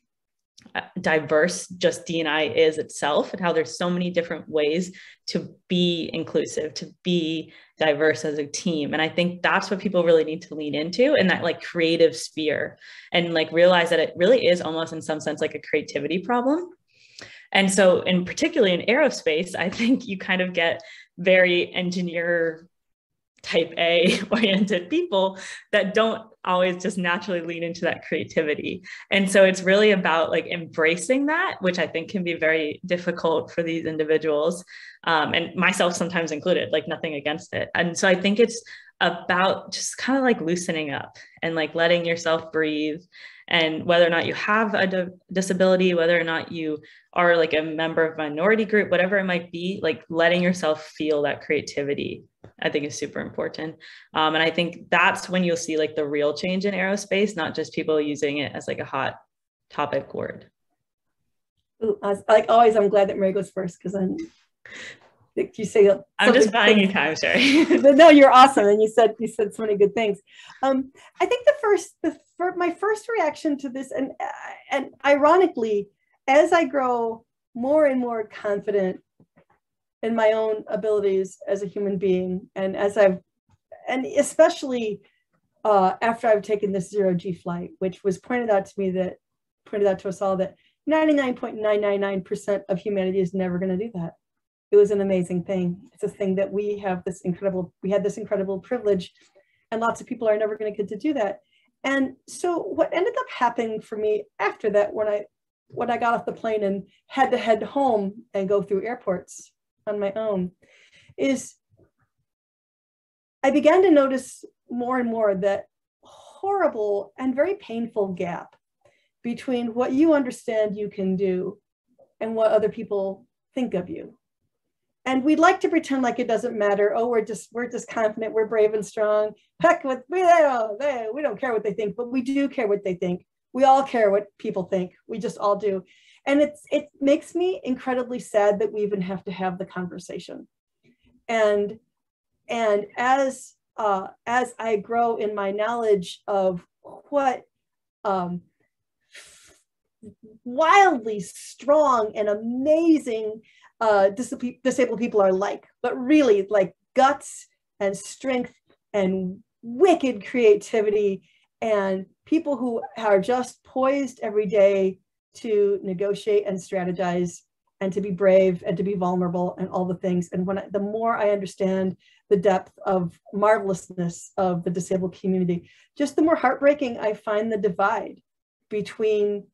[SPEAKER 5] diverse just D and I is itself, and how there's so many different ways to be inclusive, to be diverse as a team. And I think that's what people really need to lean into, in that like creative sphere, and like realize that it really is almost in some sense like a creativity problem. And so in particularly in aerospace, I think you kind of get very engineer type A oriented people that don't always just naturally lean into that creativity. And so it's really about like embracing that, which I think can be very difficult for these individuals, um, and myself sometimes included, like nothing against it. And so I think it's about just kind of like loosening up and like letting yourself breathe. And whether or not you have a disability, whether or not you are like a member of a minority group, whatever it might be, like letting yourself feel that creativity, I think is super important. Um, and I think that's when you'll see like the real change in aerospace, not just people using it as like a hot topic word.
[SPEAKER 4] Ooh, I, like always, I'm glad that Mary goes first, because I'm, you say
[SPEAKER 5] I'm just buying you time, Sheri.
[SPEAKER 4] But no, you're awesome, and you said you said so many good things. Um, I think the first, the for my first reaction to this, and and ironically, as I grow more and more confident in my own abilities as a human being, and as I've, and especially uh, after I've taken this zero G flight, which was pointed out to me that pointed out to us all that ninety-nine point nine nine nine percent of humanity is never going to do that. It was an amazing thing. It's a thing that we have this incredible, we had this incredible privilege, and lots of people are never going to get to do that. And so what ended up happening for me after that, when I, when I got off the plane and had to head home and go through airports on my own, is I began to notice more and more that horrible and very painful gap between what you understand you can do and what other people think of you. And we'd like to pretend like it doesn't matter. Oh, we're just, we're just confident, we're brave and strong. Heck with, we don't, they, we don't care what they think, but we do care what they think. We all care what people think. We just all do. And it's, it makes me incredibly sad that we even have to have the conversation. And, and as, uh, as I grow in my knowledge of what um, wildly strong and amazing uh, disabled people are like, but really like guts and strength and wicked creativity and people who are just poised every day to negotiate and strategize and to be brave and to be vulnerable and all the things. And when I, the more I understand the depth of marvelousness of the disabled community, just the more heartbreaking I find the divide between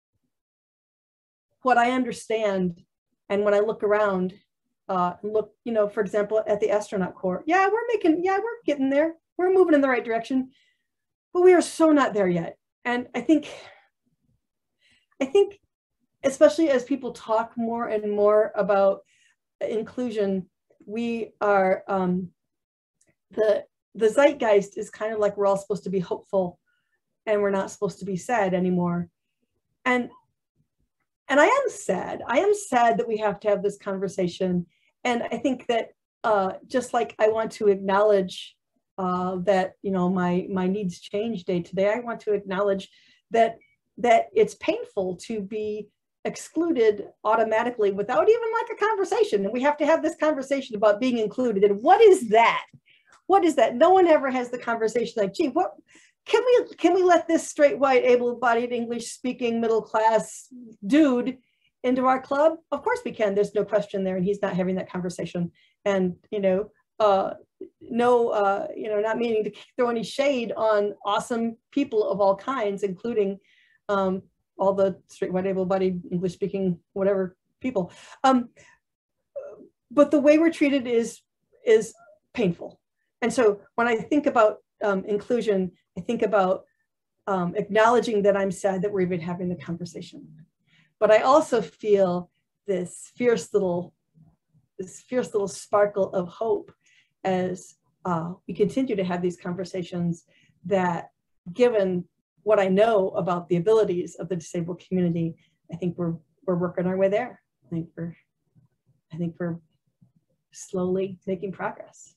[SPEAKER 4] what I understand and when I look around uh, and look, you know, for example, at the astronaut corps. Yeah, we're making, yeah, we're getting there. We're moving in the right direction, but we are so not there yet. And I think, I think, especially as people talk more and more about inclusion, we are, um, the, the zeitgeist is kind of like we're all supposed to be hopeful and we're not supposed to be sad anymore. And, and I am sad. I am sad that we have to have this conversation. And I think that uh, just like I want to acknowledge uh, that, you know, my, my needs change day to day, I want to acknowledge that, that it's painful to be excluded automatically without even like a conversation. And we have to have this conversation about being included. And what is that? What is that? No one ever has the conversation like, gee, what can we can we let this straight, white, able-bodied, English-speaking, middle-class dude into our club? Of course we can. There's no question there, and he's not having that conversation. And you know, uh, no, uh, you know, not meaning to throw any shade on awesome people of all kinds, including um, all the straight, white, able-bodied, English-speaking, whatever people. Um, but the way we're treated is is painful. And so when I think about um, inclusion, I think about um, acknowledging that I'm sad that we're even having the conversation. But I also feel this fierce little, this fierce little sparkle of hope as uh, we continue to have these conversations that, given what I know about the abilities of the disabled community, I think we're we're working our way there. I think we're, I think we're slowly making progress.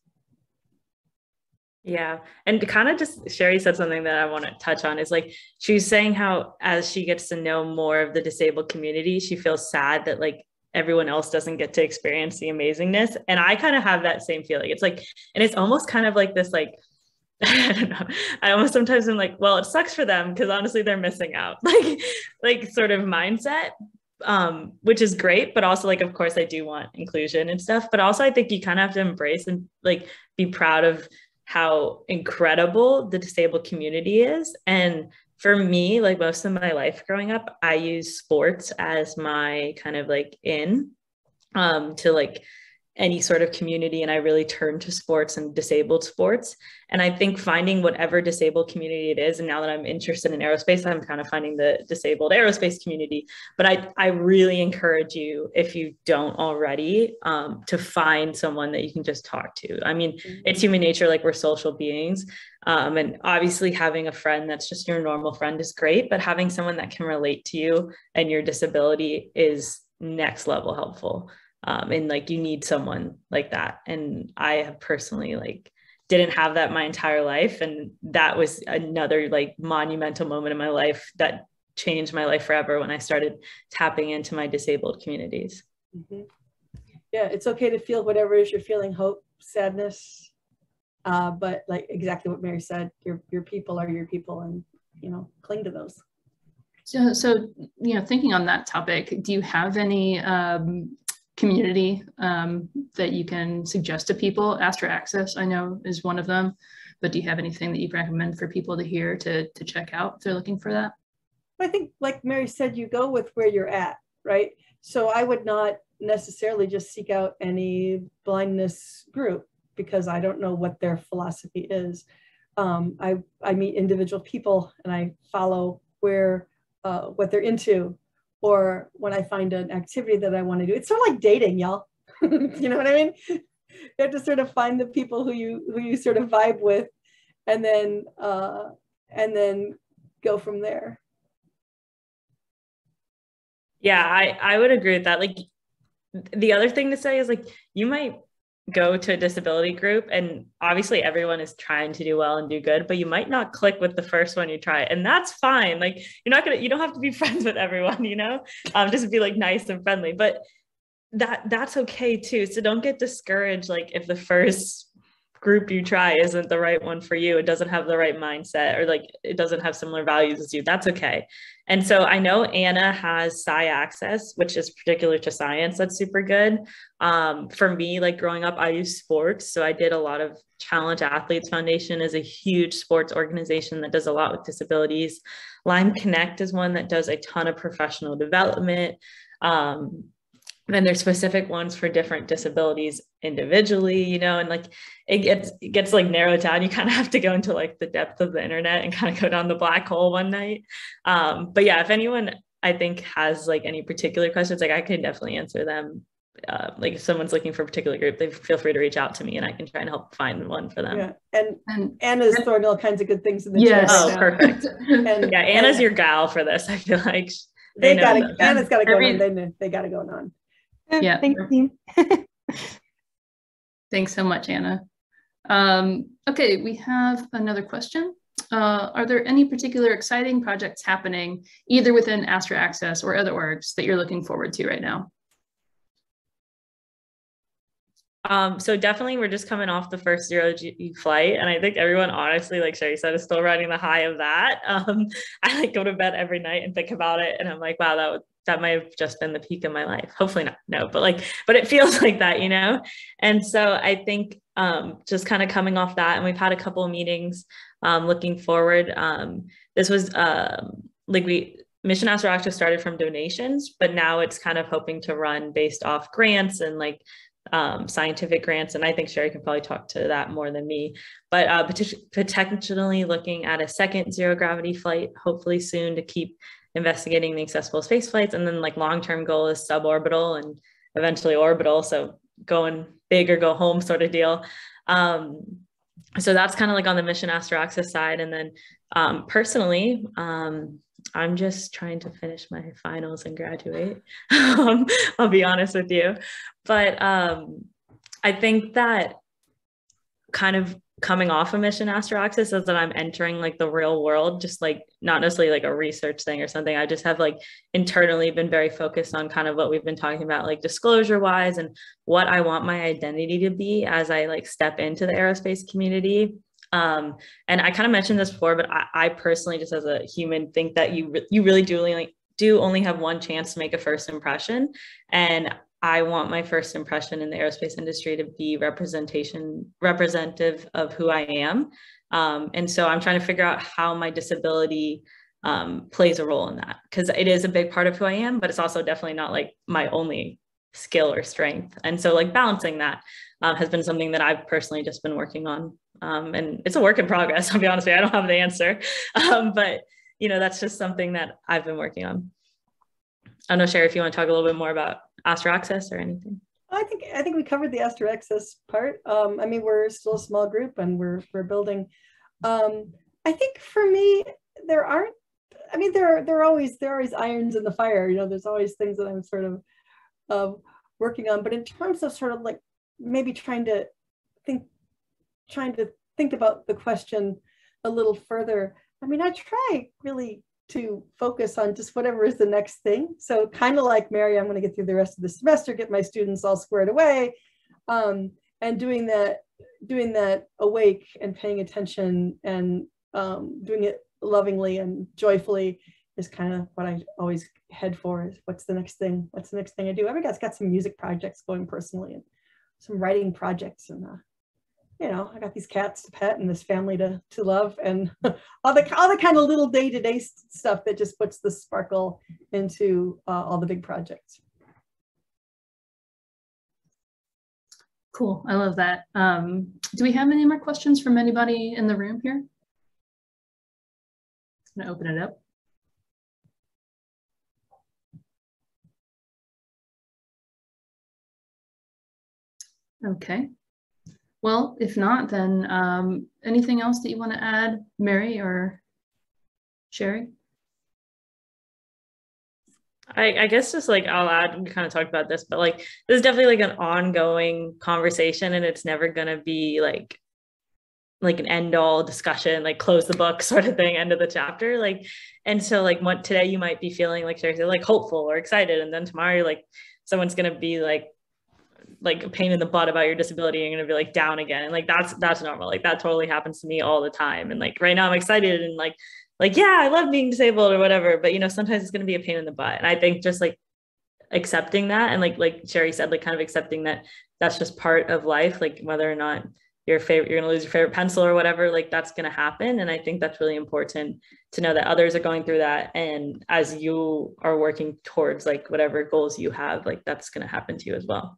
[SPEAKER 5] Yeah. And kind of just, Sheri said something that I want to touch on is like, she was saying how as she gets to know more of the disabled community, she feels sad that like everyone else doesn't get to experience the amazingness. And I kind of have that same feeling. It's like, and it's almost kind of like this, like, I don't know. I almost sometimes am like, well, it sucks for them because honestly, they're missing out, like, like sort of mindset, um, which is great. But also like, of course, I do want inclusion and stuff, but also I think you kind of have to embrace and like be proud of how incredible the disabled community is. And for me, like most of my life growing up, I use sports as my kind of like in um, to like any sort of community. And I really turned to sports and disabled sports. And I think finding whatever disabled community it is, and now that I'm interested in aerospace, I'm kind of finding the disabled aerospace community. But I, I really encourage you, if you don't already, um, to find someone that you can just talk to. I mean, mm-hmm. It's human nature, like we're social beings. Um, and obviously having a friend that's just your normal friend is great, but having someone that can relate to you and your disability is next level helpful. Um, and like, you need someone like that. And I have personally like, didn't have that my entire life. And that was another like monumental moment in my life that changed my life forever when I started tapping into my disabled communities.
[SPEAKER 4] Mm-hmm. Yeah, it's okay to feel whatever it is you're feeling, hope, sadness. Uh, but like exactly what Mary said, your, your people are your people, and, you know, cling to those.
[SPEAKER 2] So, so, you know, thinking on that topic, do you have any, um, community um, that you can suggest to people? Astro Access, I know, is one of them, but do you have anything that you'd recommend for people to hear to, to check out if they're looking for that?
[SPEAKER 4] I think, like Mary said, you go with where you're at, right? So I would not necessarily just seek out any blindness group because I don't know what their philosophy is. Um, I, I meet individual people and I follow where, uh, what they're into. Or when I find an activity that I want to do. It's sort of like dating, y'all. You know what I mean? You have to sort of find the people who you who you sort of vibe with, and then uh, and then go from there.
[SPEAKER 5] Yeah, I I would agree with that. Like the other thing to say is like you might go to a disability group and obviously everyone is trying to do well and do good, but you might not click with the first one you try, and that's fine. Like you're not gonna, you don't have to be friends with everyone, you know, um, just be like nice and friendly, but that that's okay too. So don't get discouraged. Like if the first group you try isn't the right one for you, it doesn't have the right mindset, or like it doesn't have similar values as you, that's okay. And so I know Anna has Sci Access, which is particular to science. That's super good. Um, for me, like growing up, I used sports. So I did a lot of Challenge Athletes Foundation is a huge sports organization that does a lot with disabilities. Lyme Connect is one that does a ton of professional development. Um, then there's specific ones for different disabilities individually, you know, and like it gets it gets like narrowed down. You kind of have to go into like the depth of the internet and kind of go down the black hole one night. Um, but yeah, if anyone I think has like any particular questions, like I can definitely answer them. Uh, like if someone's looking for a particular group, they feel free to reach out to me and I can try and help find one for them.
[SPEAKER 4] Yeah, and,
[SPEAKER 2] and
[SPEAKER 4] Anna's and, throwing all kinds of good things in the
[SPEAKER 2] yes.
[SPEAKER 4] chat.
[SPEAKER 5] Oh,
[SPEAKER 4] right
[SPEAKER 5] perfect.
[SPEAKER 4] and,
[SPEAKER 5] yeah, Anna's
[SPEAKER 4] and,
[SPEAKER 5] your gal for this. I feel like
[SPEAKER 4] they, they got it. Anna's got it going
[SPEAKER 2] Every,
[SPEAKER 4] on. They, they got it going on.
[SPEAKER 2] Yeah.
[SPEAKER 6] Thanks, team.
[SPEAKER 2] Thanks so much, Anna. Um, okay, we have another question. Uh, are there any particular exciting projects happening either within Astro Access or other orgs that you're looking forward to right now?
[SPEAKER 5] Um, so definitely we're just coming off the first zero G flight. And I think everyone honestly, like Sheri said, is still riding the high of that. Um, I like go to bed every night and think about it. And I'm like, wow, that would, that might have just been the peak of my life. Hopefully not, no, but like, but it feels like that, you know? And so I think um, just kind of coming off that, and we've had a couple of meetings um, looking forward. Um, this was um, like we, Mission Astro Access started from donations, but now it's kind of hoping to run based off grants and like um, scientific grants. And I think Sheri can probably talk to that more than me, but uh, potentially looking at a second zero gravity flight, hopefully soon, to keep investigating the accessible space flights. And then like long-term goal is suborbital and eventually orbital. So going big or go home sort of deal. Um, so that's kind of like on the Mission Astro Access side. And then um, personally, um, I'm just trying to finish my finals and graduate. um, I'll be honest with you. But um, I think that kind of coming off of Mission Astro Access is that I'm entering like the real world, just like not necessarily like a research thing or something. I just have like internally been very focused on kind of what we've been talking about, like disclosure wise, and what I want my identity to be as I like step into the aerospace community. Um, and I kind of mentioned this before, but I, I personally, just as a human, think that you, re you really do only, do only have one chance to make a first impression. And I want my first impression in the aerospace industry to be representation, representative of who I am. Um, and so I'm trying to figure out how my disability um, plays a role in that, because it is a big part of who I am, but it's also definitely not like my only skill or strength. And so like balancing that uh, has been something that I've personally just been working on. Um, and it's a work in progress, I'll be honest with you, I don't have the answer. Um, but, you know, that's just something that I've been working on. I don't know, Sheri, if you want to talk a little bit more about Astro Access or anything.
[SPEAKER 4] I think I think we covered the Astro Access part. Um, I mean, we're still a small group and we're we're building. Um, I think for me, there aren't. I mean, there are there are always there are always irons in the fire. You know, there's always things that I'm sort of uh, working on. But in terms of sort of like maybe trying to think, trying to think about the question a little further. I mean, I try really to focus on just whatever is the next thing. So kind of like Mary, I'm going to get through the rest of the semester, get my students all squared away, um, and doing that, doing that awake and paying attention and um, doing it lovingly and joyfully is kind of what I always head for. Is what's the next thing? What's the next thing I do? Every guy's got some music projects going personally and some writing projects, and uh, you know, I got these cats to pet and this family to, to love, and all the, all the kind of little day-to-day stuff that just puts the sparkle into uh, all the big projects.
[SPEAKER 2] Cool, I love that. Um, do we have any more questions from anybody in the room here? I'm gonna open it up. Okay. Well, if not, then um, anything else that you want to add, Mary or Sheri?
[SPEAKER 5] I, I guess just like I'll add, we kind of talked about this, but like this is definitely like an ongoing conversation, and it's never going to be like like an end all discussion, like close the book sort of thing, end of the chapter. Like, and so like what today you might be feeling like Sheri said, like hopeful or excited, and then tomorrow you're like someone's going to be like like a pain in the butt about your disability, you're going to be like down again. And like, that's, that's normal. Like that totally happens to me all the time. And like, right now I'm excited and like, like, yeah, I love being disabled or whatever, but you know, sometimes it's going to be a pain in the butt. And I think just like accepting that, and like, like Sheri said, like kind of accepting that that's just part of life, like whether or not your favorite, you're going to lose your favorite pencil or whatever, like that's going to happen. And I think that's really important to know that others are going through that. And as you are working towards like whatever goals you have, like that's going to happen to you as well.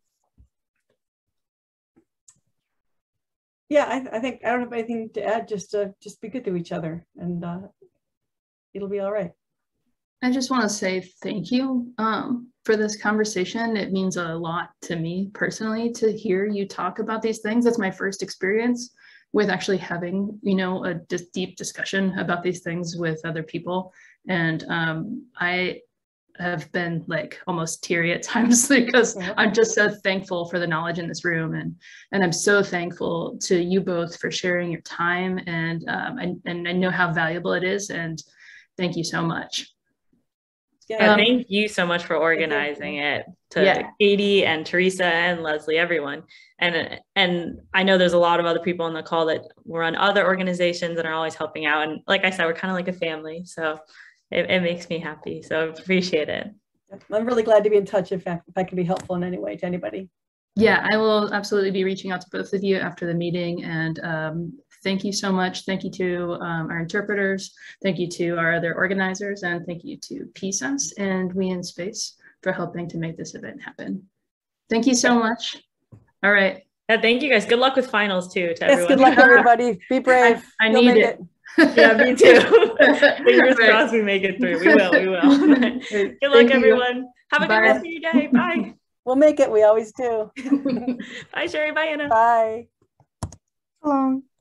[SPEAKER 4] Yeah, I, I think I don't have anything to add, just uh, just be good to each other and uh, it'll be all right.
[SPEAKER 2] I just want to say thank you um, for this conversation. It means a lot to me personally to hear you talk about these things. That's my first experience with actually having, you know, a just deep discussion about these things with other people. And um, I have been like almost teary at times because I'm just so thankful for the knowledge in this room. And, and I'm so thankful to you both for sharing your time. And, um, and, and I know how valuable it is. And thank you so much.
[SPEAKER 5] Yeah, um, thank you so much for organizing it, to yeah. Katie and Teresa and Leslie, everyone. And, and I know there's a lot of other people on the call that run other organizations and are always helping out. And like I said, we're kind of like a family. So it, it makes me happy. So I appreciate it.
[SPEAKER 4] I'm really glad to be in touch if I, if I can be helpful in any way to anybody.
[SPEAKER 2] Yeah, I will absolutely be reaching out to both of you after the meeting. And um, thank you so much. Thank you to um, our interpreters. Thank you to our other organizers. And thank you to P S E S and We in Space for helping to make this event happen. Thank you so much. All right.
[SPEAKER 5] Yeah, thank you guys. Good luck with finals too. To
[SPEAKER 4] yes,
[SPEAKER 5] everyone.
[SPEAKER 4] Good luck, everybody. Be brave.
[SPEAKER 2] I, I need it.
[SPEAKER 4] it.
[SPEAKER 5] Yeah, me too. Fingers right. crossed we make it through. We will. We will. Good luck, thank everyone. You. Have a Bye. Good rest of your day. Bye.
[SPEAKER 4] We'll make it. We always do.
[SPEAKER 5] Bye, Sheri. Bye, Anna.
[SPEAKER 4] Bye.
[SPEAKER 1] So long.